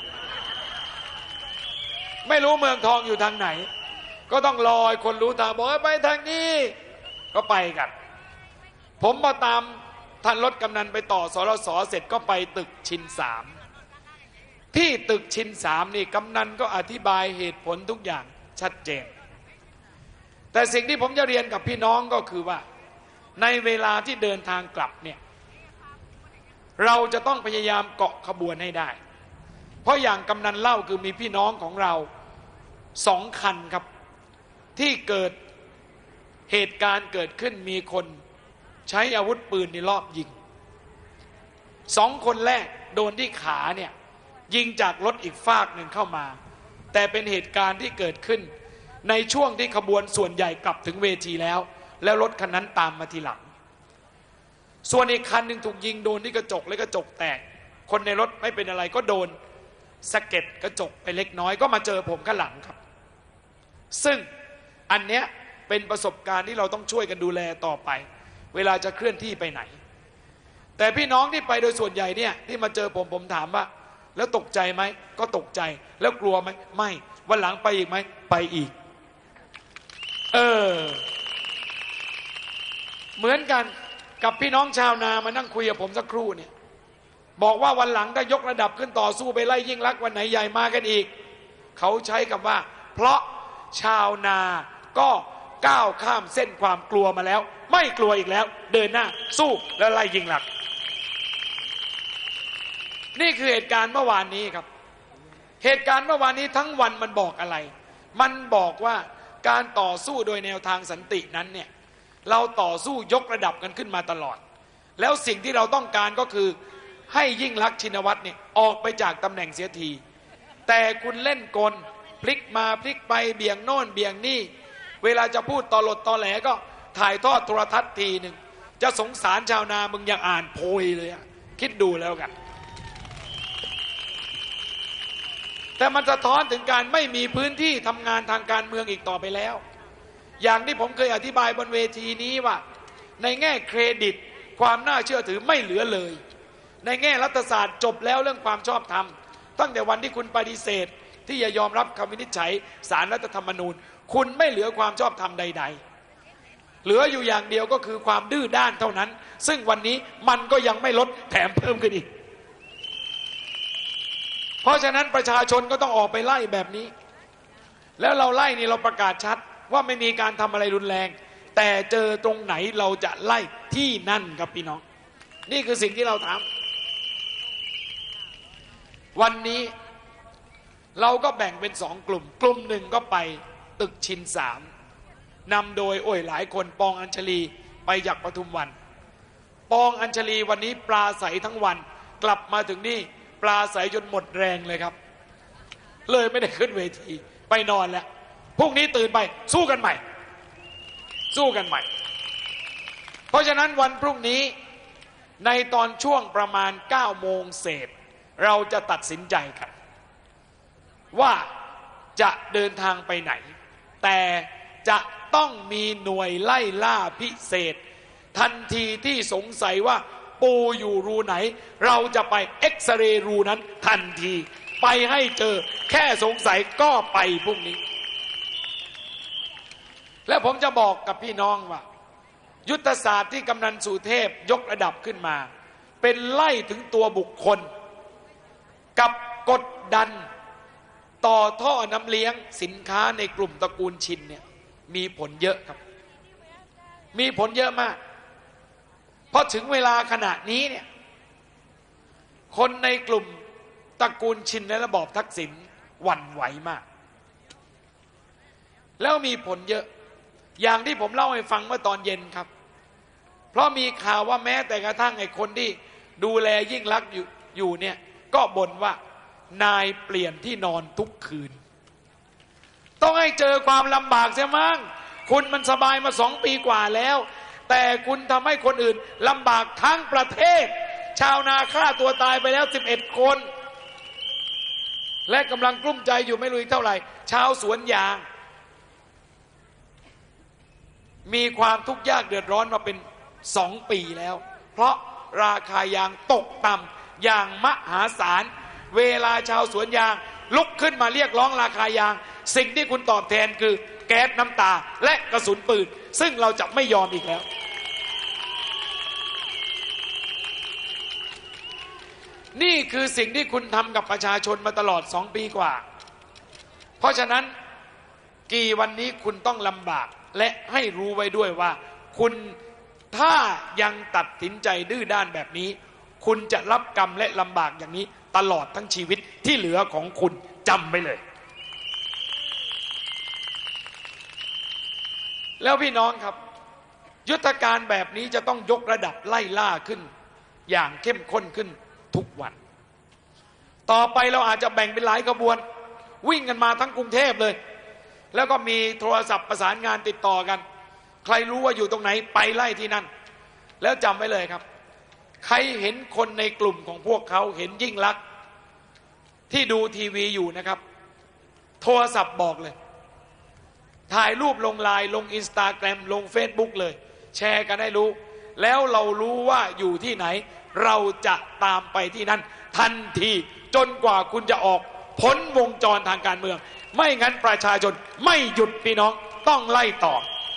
ไม่รู้เมืองทองอยู่ทางไหนก็ต้องรอคนรู้ทางบอกไปทางนี้ก็ไปกันผมมาตามทันรถกำนันไปต่อสรสเสร็จก็ไปตึกชิน3ที่ตึกชิน3นี่กำนันก็อธิบายเหตุผลทุกอย่างชัดเจนแต่สิ่งที่ผมจะเรียนกับพี่น้องก็คือว่าในเวลาที่เดินทางกลับเนี่ยเราจะต้องพยายามเกาะขบวนให้ได้เพราะอย่างกำนันเล่าคือมีพี่น้องของเรา 2 คันครับที่เกิดเหตุการณ์เกิดขึ้นมีคนใช้อาวุธปืนในรอบยิง2 คนแรกโดนที่ขาเนี่ยยิงจากรถอีกฝากหนึ่งเข้ามาแต่เป็นเหตุการณ์ที่เกิดขึ้นในช่วงที่ขบวนส่วนใหญ่กลับถึงเวทีแล้วรถคันนั้นตามมาทีหลังส่วนอีกคันหนึ่งถูกยิงโดนที่กระจกและกระจกแตกคนในรถไม่เป็นอะไรก็โดนสะเก็ดกระจกไปเล็กน้อยก็มาเจอผมข้างหลังครับซึ่งอันเนี้ยเป็นประสบการณ์ที่เราต้องช่วยกันดูแลต่อไปเวลาจะเคลื่อนที่ไปไหนแต่พี่น้องที่ไปโดยส่วนใหญ่เนี่ยที่มาเจอผมถามว่าแล้วตกใจไหมก็ตกใจแล้วกลัวไหมไม่วันหลังไปอีกไหมไปอีกเหมือนกันกับพี่น้องชาวนามานั่งคุยกับผมสักครู่เนี่ยบอกว่าวันหลังถ้ายกระดับขึ้นต่อสู้ไปไล่ยิ่งลักษณ์วันไหนใหญ่มากันอีกเขาใช้คำว่าเพราะชาวนาก็ก้าวข้ามเส้นความกลัวมาแล้วไม่กลัวอีกแล้วเดินหน้าสู้และไล่ยิ่งลักษณ์นี่คือเหตุการณ์เมื่อวานนี้ครับเหตุการณ์เมื่อวานนี้ทั้งวันมันบอกอะไรมันบอกว่าการต่อสู้โดยแนวทางสันตินั้นเนี่ยเราต่อสู้ยกระดับกันขึ้นมาตลอดแล้วสิ่งที่เราต้องการก็คือให้ยิ่งลักษณ์ชินวัตรเนี่ยออกไปจากตำแหน่งเสียทีแต่คุณเล่นกลพลิกมาพลิกไปเบี่ยงโน่นเบี่ยงนี่เวลาจะพูดตอหลดตอแหลก็ถ่ายทอดโทรทัศน์ทีหนึ่งจะสงสารชาวนามึงยังอ่านโพยเลยอะคิดดูแล้วกันแต่มันสะท้อนถึงการไม่มีพื้นที่ทำงานทางการเมืองอีกต่อไปแล้วอย่างที่ผมเคยอธิบายบนเวทีนี้ว่าในแง่เครดิตความน่าเชื่อถือไม่เหลือเลยในแง่รัฐศาสตร์จบแล้วเรื่องความชอบธรรมตั้งแต่วันที่คุณปฏิเสธที่จะยอมรับคำวินิจฉัยศาลรัฐธรรมนูญคุณไม่เหลือความชอบธรรมใดๆเหลืออยู่อย่างเดียวก็คือความดื้อด้านเท่านั้นซึ่งวันนี้มันก็ยังไม่ลดแถมเพิ่มขึ้นอีกเพราะฉะนั้นประชาชนก็ต้องออกไปไล่แบบนี้แล้วเราไล่นี่เราประกาศชัดว่าไม่มีการทำอะไรรุนแรงแต่เจอตรงไหนเราจะไล่ที่นั่นครับพี่น้องนี่คือสิ่งที่เราทำวันนี้เราก็แบ่งเป็น2 กลุ่มหนึ่งก็ไปตึกชิน3นำโดยหลายคนปองอัญชลีไปจากปทุมวันปองอัญชลีวันนี้ปลาใสทั้งวันกลับมาถึงนี่ปลาใสจนหมดแรงเลยครับเลยไม่ได้ขึ้นเวทีไปนอนแล้วพรุ่งนี้ตื่นไปสู้กันใหม่เพราะฉะนั้นวันพรุ่งนี้ในตอนช่วงประมาณ 9 โมงเศษเราจะตัดสินใจกันว่าจะเดินทางไปไหนแต่จะต้องมีหน่วยไล่ล่าพิเศษทันทีที่สงสัยว่าปูอยู่รูไหนเราจะไปเอ็กซเรย์รูนั้นทันทีไปให้เจอแค่สงสัยก็ไปพรุ่งนี้และผมจะบอกกับพี่น้องว่ายุทธศาสตร์ที่กำนันสุเทพยกระดับขึ้นมาเป็นไล่ถึงตัวบุคคลกับกดดันต่อท่อน้ำเลี้ยงสินค้าในกลุ่มตระกูลชินเนี่ยมีผลเยอะครับมีผลเยอะมากเพราะถึงเวลาขณะนี้เนี่ยคนในกลุ่มตระกูลชินในระบอบทักษิณหวั่นไหวมากแล้วมีผลเยอะอย่างที่ผมเล่าให้ฟังเมื่อตอนเย็นครับเพราะมีข่าวว่าแม้แต่กระทั่งไอ้คนที่ดูแลยิ่งลักษณ์อยู่เนี่ยก็บ่นว่านายเปลี่ยนที่นอนทุกคืนต้องให้เจอความลำบากเสียมั้งคุณมันสบายมา2 ปีกว่าแล้วแต่คุณทำให้คนอื่นลำบากทั้งประเทศชาวนาฆ่าตัวตายไปแล้ว11 คนและกำลังกลุ้มใจอยู่ไม่รู้อีกเท่าไหร่ชาวสวนยางมีความทุกข์ยากเดือดร้อนมาเป็น2 ปีแล้วเพราะราคายางตกต่ำอย่างมหาศาลเวลาชาวสวนยางลุกขึ้นมาเรียกร้องราคายางสิ่งที่คุณตอบแทนคือแก๊สน้ำตาและกระสุนปืนซึ่งเราจะไม่ยอมอีกแล้วนี่คือสิ่งที่คุณทำกับประชาชนมาตลอด2 ปีกว่าเพราะฉะนั้นกี่วันนี้คุณต้องลำบากและให้รู้ไว้ด้วยว่าคุณถ้ายังตัดสินใจดื้อด้านแบบนี้คุณจะรับกรรมและลำบากอย่างนี้ตลอดทั้งชีวิตที่เหลือของคุณจำไว้เลยแล้วพี่น้องครับยุทธการแบบนี้จะต้องยกระดับไล่ล่าขึ้นอย่างเข้มข้นขึ้นทุกวันต่อไปเราอาจจะแบ่งเป็นหลายขบวนวิ่งกันมาทั้งกรุงเทพเลยแล้วก็มีโทรศัพท์ประสานงานติดต่อกันใครรู้ว่าอยู่ตรงไหนไปไล่ที่นั่นแล้วจำไว้เลยครับใครเห็นคนในกลุ่มของพวกเขาเห็นยิ่งลักษณ์ที่ดูทีวีอยู่นะครับโทรศัพท์บอกเลยถ่ายรูปลงไลน์ลงอินสตาแกรมลงเฟซบุ๊กเลยแชร์กันให้รู้แล้วเรารู้ว่าอยู่ที่ไหนเราจะตามไปที่นั่นทันทีจนกว่าคุณจะออกพ้นวงจรทางการเมืองไม่งั้นประชาชนไม่หยุดพี่น้องต้องไล่ต่อ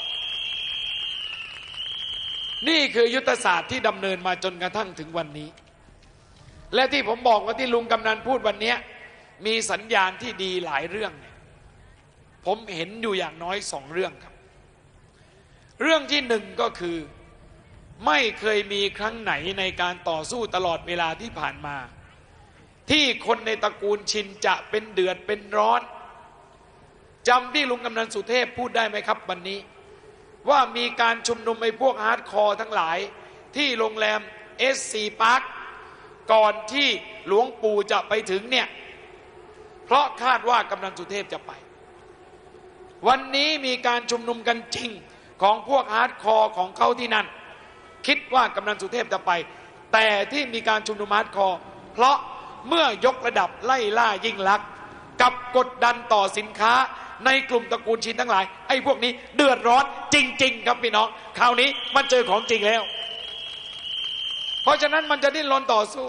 นี่คือยุทธศาสตร์ที่ดำเนินมาจนกระทั่งถึงวันนี้และที่ผมบอกว่าที่ลุงกำนันพูดวันนี้มีสัญญาณที่ดีหลายเรื่องเนี่ยผมเห็นอยู่อย่างน้อย2 เรื่องครับเรื่องที่1ก็คือไม่เคยมีครั้งไหนในการต่อสู้ตลอดเวลาที่ผ่านมาที่คนในตระกูลชินจะเป็นเดือดเป็นร้อนจำที่ลุงกำนันสุเทพพูดได้ไหมครับวันนี้ว่ามีการชุมนุมไอ้พวกฮาร์ดคอร์ทั้งหลายที่โรงแรม SC Park ก่อนที่หลวงปู่จะไปถึงเนี่ยเพราะคาดว่ากำนันสุเทพจะไปวันนี้มีการชุมนุมกันจริงของพวกฮาร์ดคอร์ของเขาที่นั่นคิดว่ากำนันสุเทพจะไปแต่ที่มีการชุมนุมฮาร์ดคอร์เพราะเมื่อยกระดับไล่ล่ายิ่งลักษณ์กับกดดันต่อสินค้าในกลุ่มตระกูลชินทั้งหลายไอ้พวกนี้เดือดร้อนจริงๆครับพี่น้องคราวนี้มันเจอของจริงแล้วเพราะฉะนั้นมันจะดิ้นรนต่อสู้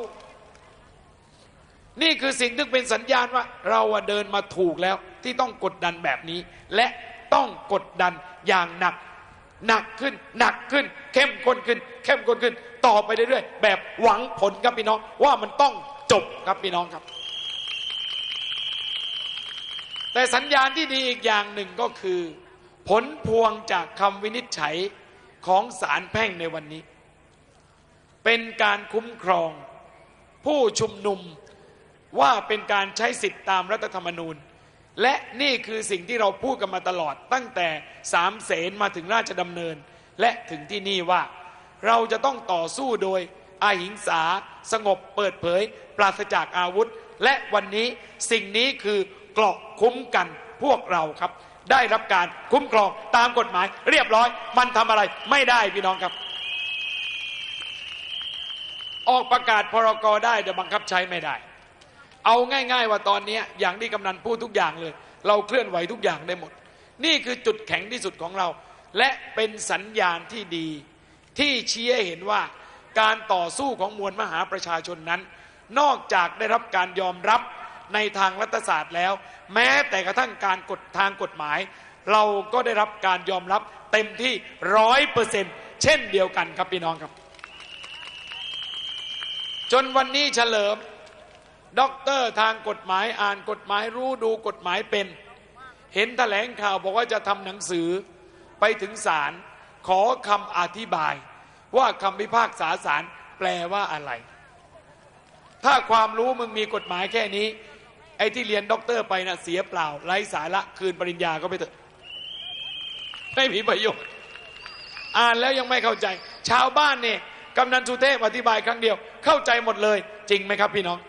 นี่คือสิ่งที่เป็นสัญญาณว่าเราเดินมาถูกแล้วที่ต้องกดดันแบบนี้และต้องกดดันอย่างหนักขึ้นเข้มข้นขึ้นต่อไปเรื่อยๆแบบหวังผลครับพี่น้องว่ามันต้องจบครับพี่น้องครับแต่สัญญาณที่ดีอีกอย่างหนึ่งก็คือผลพวงจากคำวินิจฉัยของศาลแพ่งในวันนี้เป็นการคุ้มครองผู้ชุมนุมว่าเป็นการใช้สิทธิตามรัฐธรรมนูญและนี่คือสิ่งที่เราพูดกันมาตลอดตั้งแต่3 เสนมาถึงราชดำเนินและถึงที่นี่ว่าเราจะต้องต่อสู้โดยอหิงสาสงบเปิดเผยปราศจากอาวุธและวันนี้สิ่งนี้คือเกราะคุ้มกันพวกเราครับได้รับการคุ้มครองตามกฎหมายเรียบร้อยมันทำอะไรไม่ได้พี่น้องครับออกประกาศพรก.ได้แต่บังคับใช้ไม่ได้เอาง่ายๆว่าตอนนี้อย่างที่กำนันพูดทุกอย่างเลยเราเคลื่อนไหวทุกอย่างได้หมดนี่คือจุดแข็งที่สุดของเราและเป็นสัญญาณที่ดีที่ชี้ให้เห็นว่าการต่อสู้ของมวลมหาประชาชนนั้นนอกจากได้รับการยอมรับในทางรัฐศาสตร์แล้วแม้แต่กระทั่งการทางกฎหมายเราก็ได้รับการยอมรับเต็มที่ 100% เช่นเดียวกันครับพี่น้องครับจนวันนี้เฉลิมด็อกเตอร์ทางกฎหมายอ่านกฎหมายรู้ดูกฎหมายเป็นเห็นแถลงข่าวบอกว่าจะทำหนังสือไปถึงศาลขอคำอธิบายว่าคำพิพากษาศาลแปลว่าอะไรถ้าความรู้มึงมีกฎหมายแค่นี้ไอ้ที่เรียนด็อกเตอร์ไปนะเสียเปล่าไร้สาระคืนปริญญาก็ไปเถอะไม่มีประโยชน์อ่านแล้วยังไม่เข้าใจชาวบ้านเนี่ยกำนันสุเทพอธิบายครั้งเดียวเข้าใจหมดเลยจริงไหมครับพี่น้อง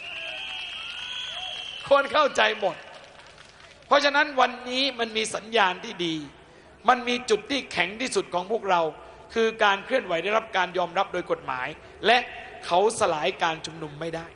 คนเข้าใจหมดเพราะฉะนั้นวันนี้มันมีสัญญาณที่ดีมันมีจุดที่แข็งที่สุดของพวกเราคือการเคลื่อนไหวได้รับการยอมรับโดยกฎหมายและเขาสลายการชุมนุมไม่ได้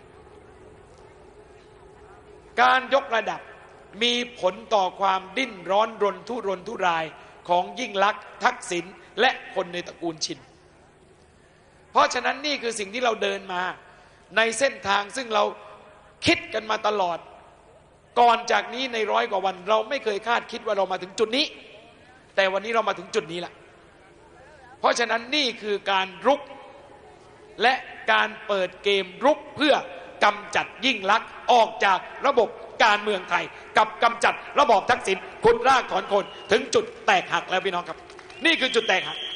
การยกระดับมีผลต่อความดิ้นร้อนรนทุรายของยิ่งลักษณ์ทักษิณและคนในตระกูลชินเพราะฉะนั้นนี่คือสิ่งที่เราเดินมาในเส้นทางซึ่งเราคิดกันมาตลอดก่อนจากนี้ใน100 กว่าวันเราไม่เคยคาดคิดว่าเรามาถึงจุดนี้แต่วันนี้เรามาถึงจุดนี้ละเพราะฉะนั้นนี่คือการรุกและการเปิดเกมรุกเพื่อกำจัดยิ่งลักษณ์ออกจากระบบการเมืองไทยกับกำจัดระบอบทักษิณขุดรากถอนโคนถึงจุดแตกหักแล้วพี่น้องครับนี่คือจุดแตกหัก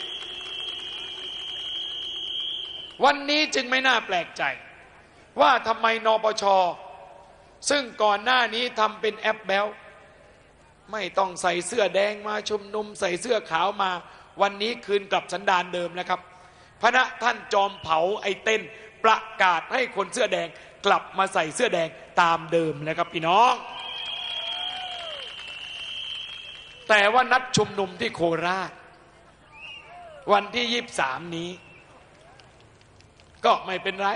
วันนี้จึงไม่น่าแปลกใจว่าทำไมนปช.ซึ่งก่อนหน้านี้ทำเป็นแอปแบลไม่ต้องใส่เสื้อแดงมาชุมนุมใส่เสื้อขาวมาวันนี้คืนกลับสันดานเดิมแล้วครับพระท่านจอมเผาไอ้เต้นประกาศให้คนเสื้อแดงกลับมาใส่เสื้อแดงตามเดิมแล้วครับพี่น้องแต่ว่านัดชุมนุมที่โคราชวันที่23นี้ก็ไม่เป็นไร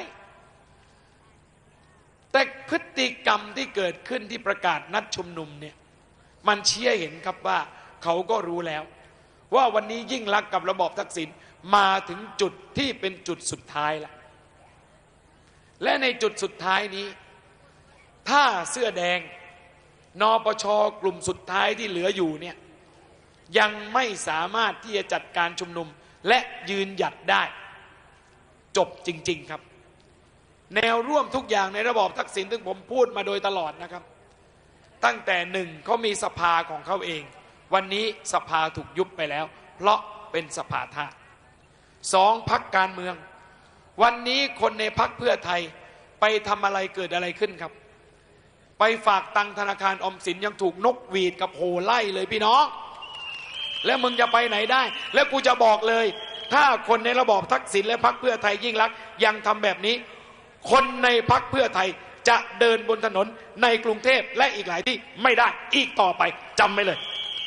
แต่พฤติกรรมที่เกิดขึ้นที่ประกาศนัดชุมนุมเนี่ยมันเชี้เห็นครับว่าเขาก็รู้แล้วว่าวันนี้ยิ่งลักษณ์กับระบอบทักษิณมาถึงจุดที่เป็นจุดสุดท้ายแล้วและในจุดสุดท้ายนี้ถ้าเสื้อแดงนปช.กลุ่มสุดท้ายที่เหลืออยู่เนี่ยยังไม่สามารถที่จะจัดการชุมนุมและยืนหยัดได้จบจริงๆครับแนวร่วมทุกอย่างในระบอบทักษิณซึ่งผมพูดมาโดยตลอดนะครับตั้งแต่หนึ่งเขามีสภาของเขาเองวันนี้สภาถูกยุบไปแล้วเพราะเป็นสภาทาสสองพรรคการเมืองวันนี้คนในพรรคเพื่อไทยไปทำอะไรเกิดอะไรขึ้นครับไปฝากตังธนาคารออมสินยังถูกนกหวีดกับโหไล่เลยพี่น้องแล้วมึงจะไปไหนได้แล้วกูจะบอกเลยถ้าคนในระบอบทักษิณและพรรคเพื่อไทยยิ่งลักษณ์ยังทำแบบนี้คนในพรรคเพื่อไทยจะเดินบนถนนในกรุงเทพและอีกหลายที่ไม่ได้อีกต่อไปจำไว้เลย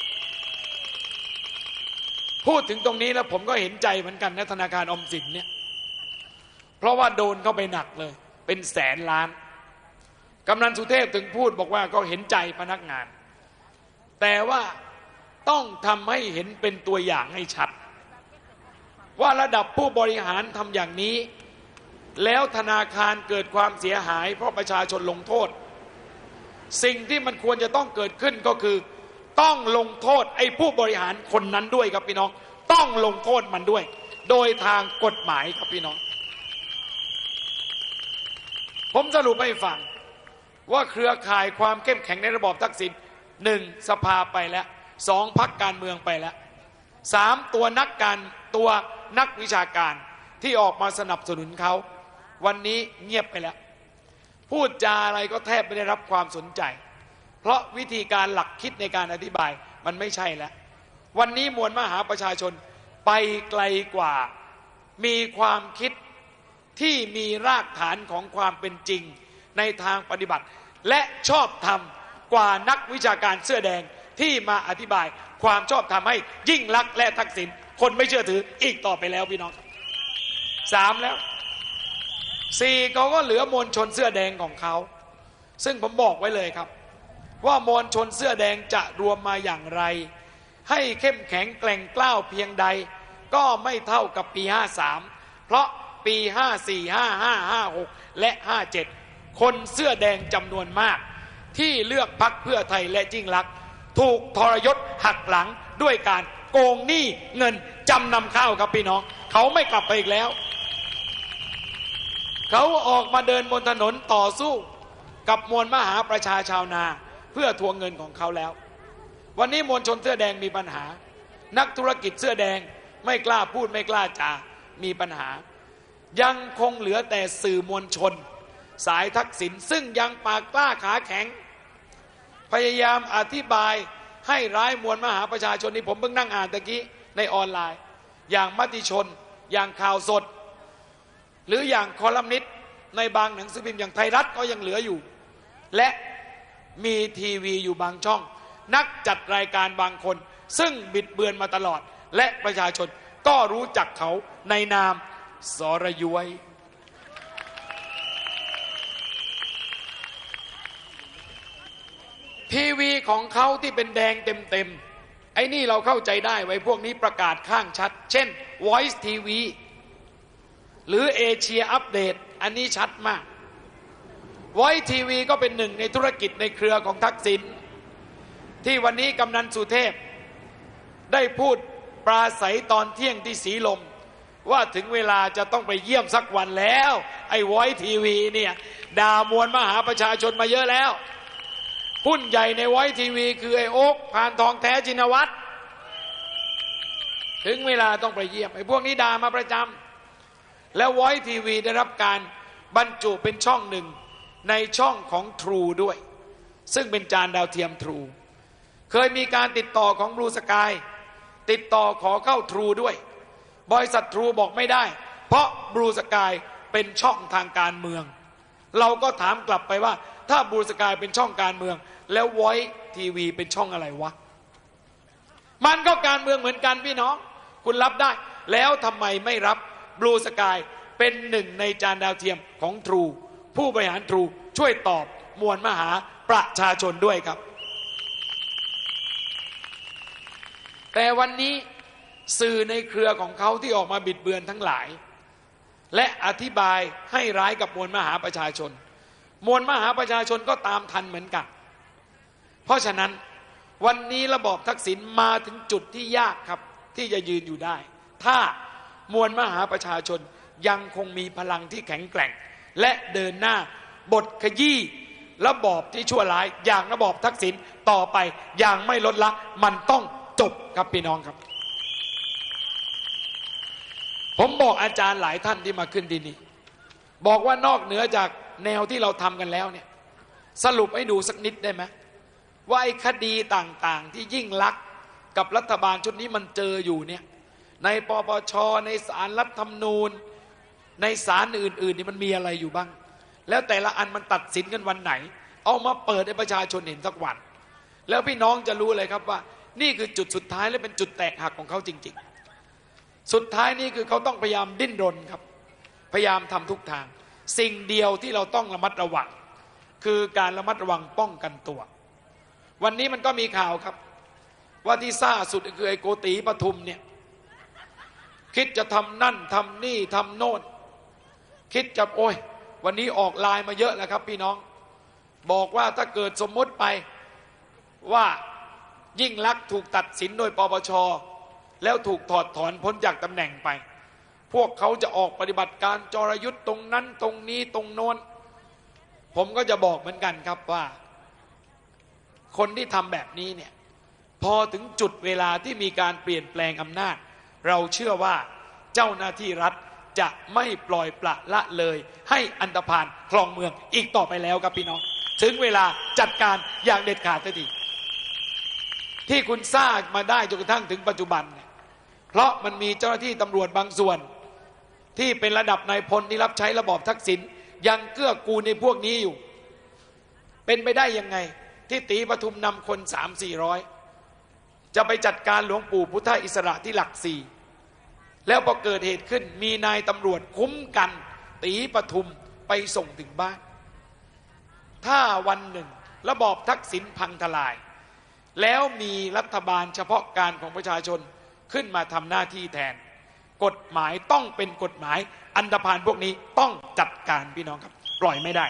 พูดถึงตรงนี้แล้วผมก็เห็นใจเหมือนกันนะธนาคารออมสินเนี่ยเพราะว่าโดนเข้าไปหนักเลยเป็นแสนล้านกำนันสุเทพถึงพูดบอกว่าก็เห็นใจพนักงานแต่ว่าต้องทำให้เห็นเป็นตัวอย่างให้ชัดว่าระดับผู้บริหารทำอย่างนี้แล้วธนาคารเกิดความเสียหายเพราะประชาชนลงโทษสิ่งที่มันควรจะต้องเกิดขึ้นก็คือต้องลงโทษไอ้ผู้บริหารคนนั้นด้วยครับพี่น้องต้องลงโทษมันด้วยโดยทางกฎหมายครับพี่น้องผมสรุปให้ฟังว่าเครือข่ายความเข้มแข็งในระบอบทักษิณหนึ่งสภาไปแล้วสองพรรคการเมืองไปแล้วสามตัวนักวิชาการที่ออกมาสนับสนุนเขาวันนี้เงียบไปแล้วพูดจาอะไรก็แทบไม่ได้รับความสนใจเพราะวิธีการหลักคิดในการอธิบายมันไม่ใช่แล้ววันนี้มวลมหาประชาชนไปไกลกว่ามีความคิดที่มีรากฐานของความเป็นจริงในทางปฏิบัติและชอบธรรมกว่านักวิชาการเสื้อแดงที่มาอธิบายความชอบธรรมให้ยิ่งลักษณ์และทักษิณคนไม่เชื่อถืออีกต่อไปแล้วพี่น้องสามแล้วสี่เขาก็เหลือมวลชนเสื้อแดงของเขาซึ่งผมบอกไว้เลยครับว่ามวลชนเสื้อแดงจะรวมมาอย่างไรให้เข้มแข็งแกร่งกล้าวเพียงใดก็ไม่เท่ากับปี53เพราะปี54 55 56และ57คนเสื้อแดงจำนวนมากที่เลือกพรรคเพื่อไทยและยิ่งลักษณ์ถูกทรยศหักหลังด้วยการโกงหนี้เงินจำนำข้าวครับพี่น้องเขาไม่กลับไปอีกแล้วเขาออกมาเดินบนถนนต่อสู้กับมวลมหาประชาชาวนาเพื่อทวงเงินของเขาแล้ววันนี้มวลชนเสื้อแดงมีปัญหานักธุรกิจเสื้อแดงไม่กล้าพูดไม่กล้าจามีปัญหายังคงเหลือแต่สื่อมวลชนสายทักษิณซึ่งยังปากกล้าขาแข็งพยายามอธิบายให้ร้ายมวลมหาประชาชนที่ผมเพิ่งนั่งอ่านตะกี้ในออนไลน์อย่างมติชนอย่างข่าวสดหรืออย่างคอลัมนิสต์ในบางหนังสือพิมพ์อย่างไทยรัฐก็ยังเหลืออยู่และมีทีวีอยู่บางช่องนักจัดรายการบางคนซึ่งบิดเบือนมาตลอดและประชาชนก็รู้จักเขาในนามสรย้วยทีวีของเขาที่เป็นแดงเต็มๆไอ้นี่เราเข้าใจได้ไว้พวกนี้ประกาศข้างชัดเช่น Voice TV หรือเอเชียอัปเดตอันนี้ชัดมาก Voice TV ก็เป็นหนึ่งในธุรกิจในเครือของทักษิณที่วันนี้กำนันสุเทพได้พูดปราศัยตอนเที่ยงที่สีลมว่าถึงเวลาจะต้องไปเยี่ยมสักวันแล้วไอ้ Voice TV เนี่ยด่ามวลมหาประชาชนมาเยอะแล้วหุ้นใหญ่ในVoice TVคือไอ้โอ๊คพานทองแท้ชินวัตรถึงเวลาต้องไปเยี่ยมไอ้พวกนี้ด่ามาประจำแล้วVoice TVได้รับการบรรจุเป็นช่องหนึ่งในช่องของ True ด้วยซึ่งเป็นจานดาวเทียม True เคยมีการติดต่อของบลูสกายติดต่อขอเข้าทรูด้วยบริษัททรูบอกไม่ได้เพราะบลูสกายเป็นช่องทางการเมืองเราก็ถามกลับไปว่าถ้าบลูสกายเป็นช่องการเมืองแล้วไวท์ทีวีเป็นช่องอะไรวะมันก็การเมืองเหมือนกันพี่น้องคุณรับได้แล้วทำไมไม่รับบลูสกายเป็นหนึ่งในจานดาวเทียมของทรูผู้บริหารทรูช่วยตอบมวลมหาประชาชนด้วยครับแต่วันนี้สื่อในเครือของเขาที่ออกมาบิดเบือนทั้งหลายและอธิบายให้ร้ายกับมวลมหาประชาชนมวลมหาประชาชนก็ตามทันเหมือนกันเพราะฉะนั้นวันนี้ระบอบทักษิณมาถึงจุดที่ยากครับที่จะยืนอยู่ได้ถ้ามวลมหาประชาชนยังคงมีพลังที่แข็งแกร่งและเดินหน้าบทขยี้ระบอบที่ชั่วร้ายอย่างระบอบทักษิณต่อไปอย่างไม่ลดละมันต้องจบครับพี่น้องครับผมบอกอาจารย์หลายท่านที่มาขึ้นที่นี่บอกว่านอกเหนือจากแนวที่เราทำกันแล้วเนี่ยสรุปให้ดูสักนิดได้ไหมว่าไอ้คดีต่างๆที่ยิ่งลักษณ์กับรัฐบาลชุดนี้มันเจออยู่เนี่ยในปปช.ในศาลรัฐธรรมนูญในศาลอื่นๆนี่มันมีอะไรอยู่บ้างแล้วแต่ละอันมันตัดสินกันวันไหนเอามาเปิดให้ประชาชนเห็นสักวันแล้วพี่น้องจะรู้เลยครับว่านี่คือจุดสุดท้ายและเป็นจุดแตกหักของเขาจริงๆสุดท้ายนี่คือเขาต้องพยายามดิ้นรนครับพยายามทำทุกทางสิ่งเดียวที่เราต้องระมัดระวังคือการระมัดระวังป้องกันตัววันนี้มันก็มีข่าวครับว่าที่ซ่าสุดคือไอ้โกตีปทุมเนี่ยคิดจะทำนั่นทำนี่ทำโน่นคิดจะโอ้ยวันนี้ออกไลน์มาเยอะแล้วครับพี่น้องบอกว่าถ้าเกิดสมมติไปว่ายิ่งลักษณ์ถูกตัดสินโดยปปช.แล้วถูกถอดถอนพ้นจากตำแหน่งไปพวกเขาจะออกปฏิบัติการจรยุทธ์ตรงนั้นตรงนี้ตรงโน้นผมก็จะบอกเหมือนกันครับว่าคนที่ทำแบบนี้เนี่ยพอถึงจุดเวลาที่มีการเปลี่ยนแปลงอำนาจเราเชื่อว่าเจ้าหน้าที่รัฐจะไม่ปล่อยปละละเลยให้อันธพาลครองเมืองอีกต่อไปแล้วครับพี่น้องถึงเวลาจัดการอย่างเด็ดขาดทันทีที่คุณสร้างมาได้จนกระทั่งถึงปัจจุบันเพราะมันมีเจ้าหน้าที่ตำรวจบางส่วนที่เป็นระดับนายพลที่รับใช้ระบอบทักษิณยังเกื้อกูลในพวกนี้อยู่เป็นไปได้ยังไงที่ตีปทุมนำคน300-400จะไปจัดการหลวงปู่พุทธอิสระที่หลักสี่แล้วพอเกิดเหตุขึ้นมีนายตำรวจคุ้มกันตีปทุมไปส่งถึงบ้านถ้าวันหนึ่งระบอบทักษิณพังทลายแล้วมีรัฐบาลเฉพาะการของประชาชนขึ้นมาทำหน้าที่แทนกฎหมายต้องเป็นกฎหมายอันธพาลพวกนี้ต้องจัดการพี่น้องครับปล่อยไม่ได้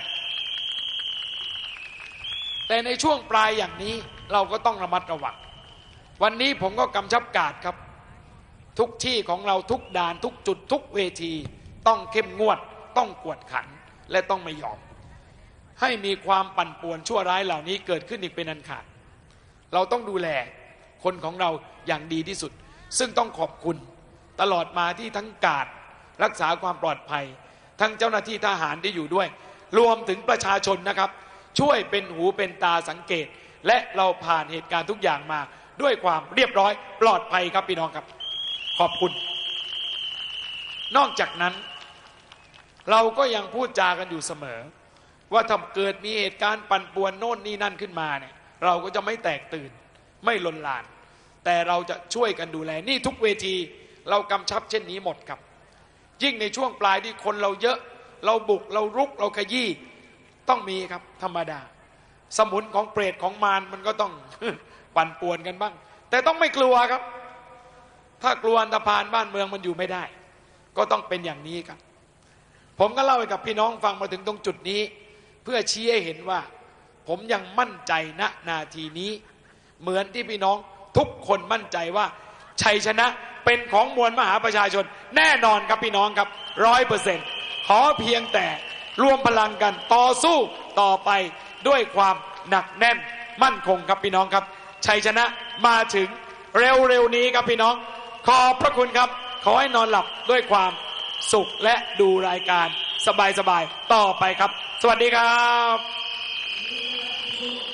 แต่ในช่วงปลายอย่างนี้เราก็ต้องระมัดระวังวันนี้ผมก็กำชับการครับทุกที่ของเราทุกด่านทุกจุดทุกเวทีต้องเข้มงวดต้องกวดขันและต้องไม่ยอมให้มีความปั่นป่วนชั่วร้ายเหล่านี้เกิดขึ้นอีกเป็นอันขาดเราต้องดูแลคนของเราอย่างดีที่สุดซึ่งต้องขอบคุณตลอดมาที่ทั้งการรักษาความปลอดภัยทั้งเจ้าหน้าที่ทหารที่อยู่ด้วยรวมถึงประชาชนนะครับช่วยเป็นหูเป็นตาสังเกตและเราผ่านเหตุการณ์ทุกอย่างมาด้วยความเรียบร้อยปลอดภัยครับพี่น้องครับขอบคุณนอกจากนั้นเราก็ยังพูดจากันอยู่เสมอว่าถ้าเกิดมีเหตุการณ์ปั่นป่วนโน่นนี่นั่นขึ้นมาเนี่ยเราก็จะไม่แตกตื่นไม่ลนลานแต่เราจะช่วยกันดูแลนี่ทุกเวทีเรากำชับเช่นนี้หมดครับยิ่งในช่วงปลายที่คนเราเยอะเราบุกเรารุกเราขยี้ต้องมีครับธรรมดาสมุนของเปรตของมารมันก็ต้อง ปั่นป่วนกันบ้างแต่ต้องไม่กลัวครับถ้ากลัวอันธพาลบ้านเมืองมันอยู่ไม่ได้ก็ต้องเป็นอย่างนี้ครับผมก็เล่าให้กับพี่น้องฟังมาถึงตรงจุดนี้เพื่อชี้ให้เห็นว่าผมยังมั่นใจณนาทีนี้เหมือนที่พี่น้องทุกคนมั่นใจว่าชัยชนะเป็นของมวลมหาประชาชนแน่นอนครับพี่น้องครับ 100% ขอเพียงแต่รวมพลังกันต่อสู้ต่อไปด้วยความหนักแน่นมั่นคงครับพี่น้องครับชัยชนะมาถึงเร็วๆนี้ครับพี่น้องขอบพระคุณครับขอให้นอนหลับด้วยความสุขและดูรายการสบายๆต่อไปครับสวัสดีครับ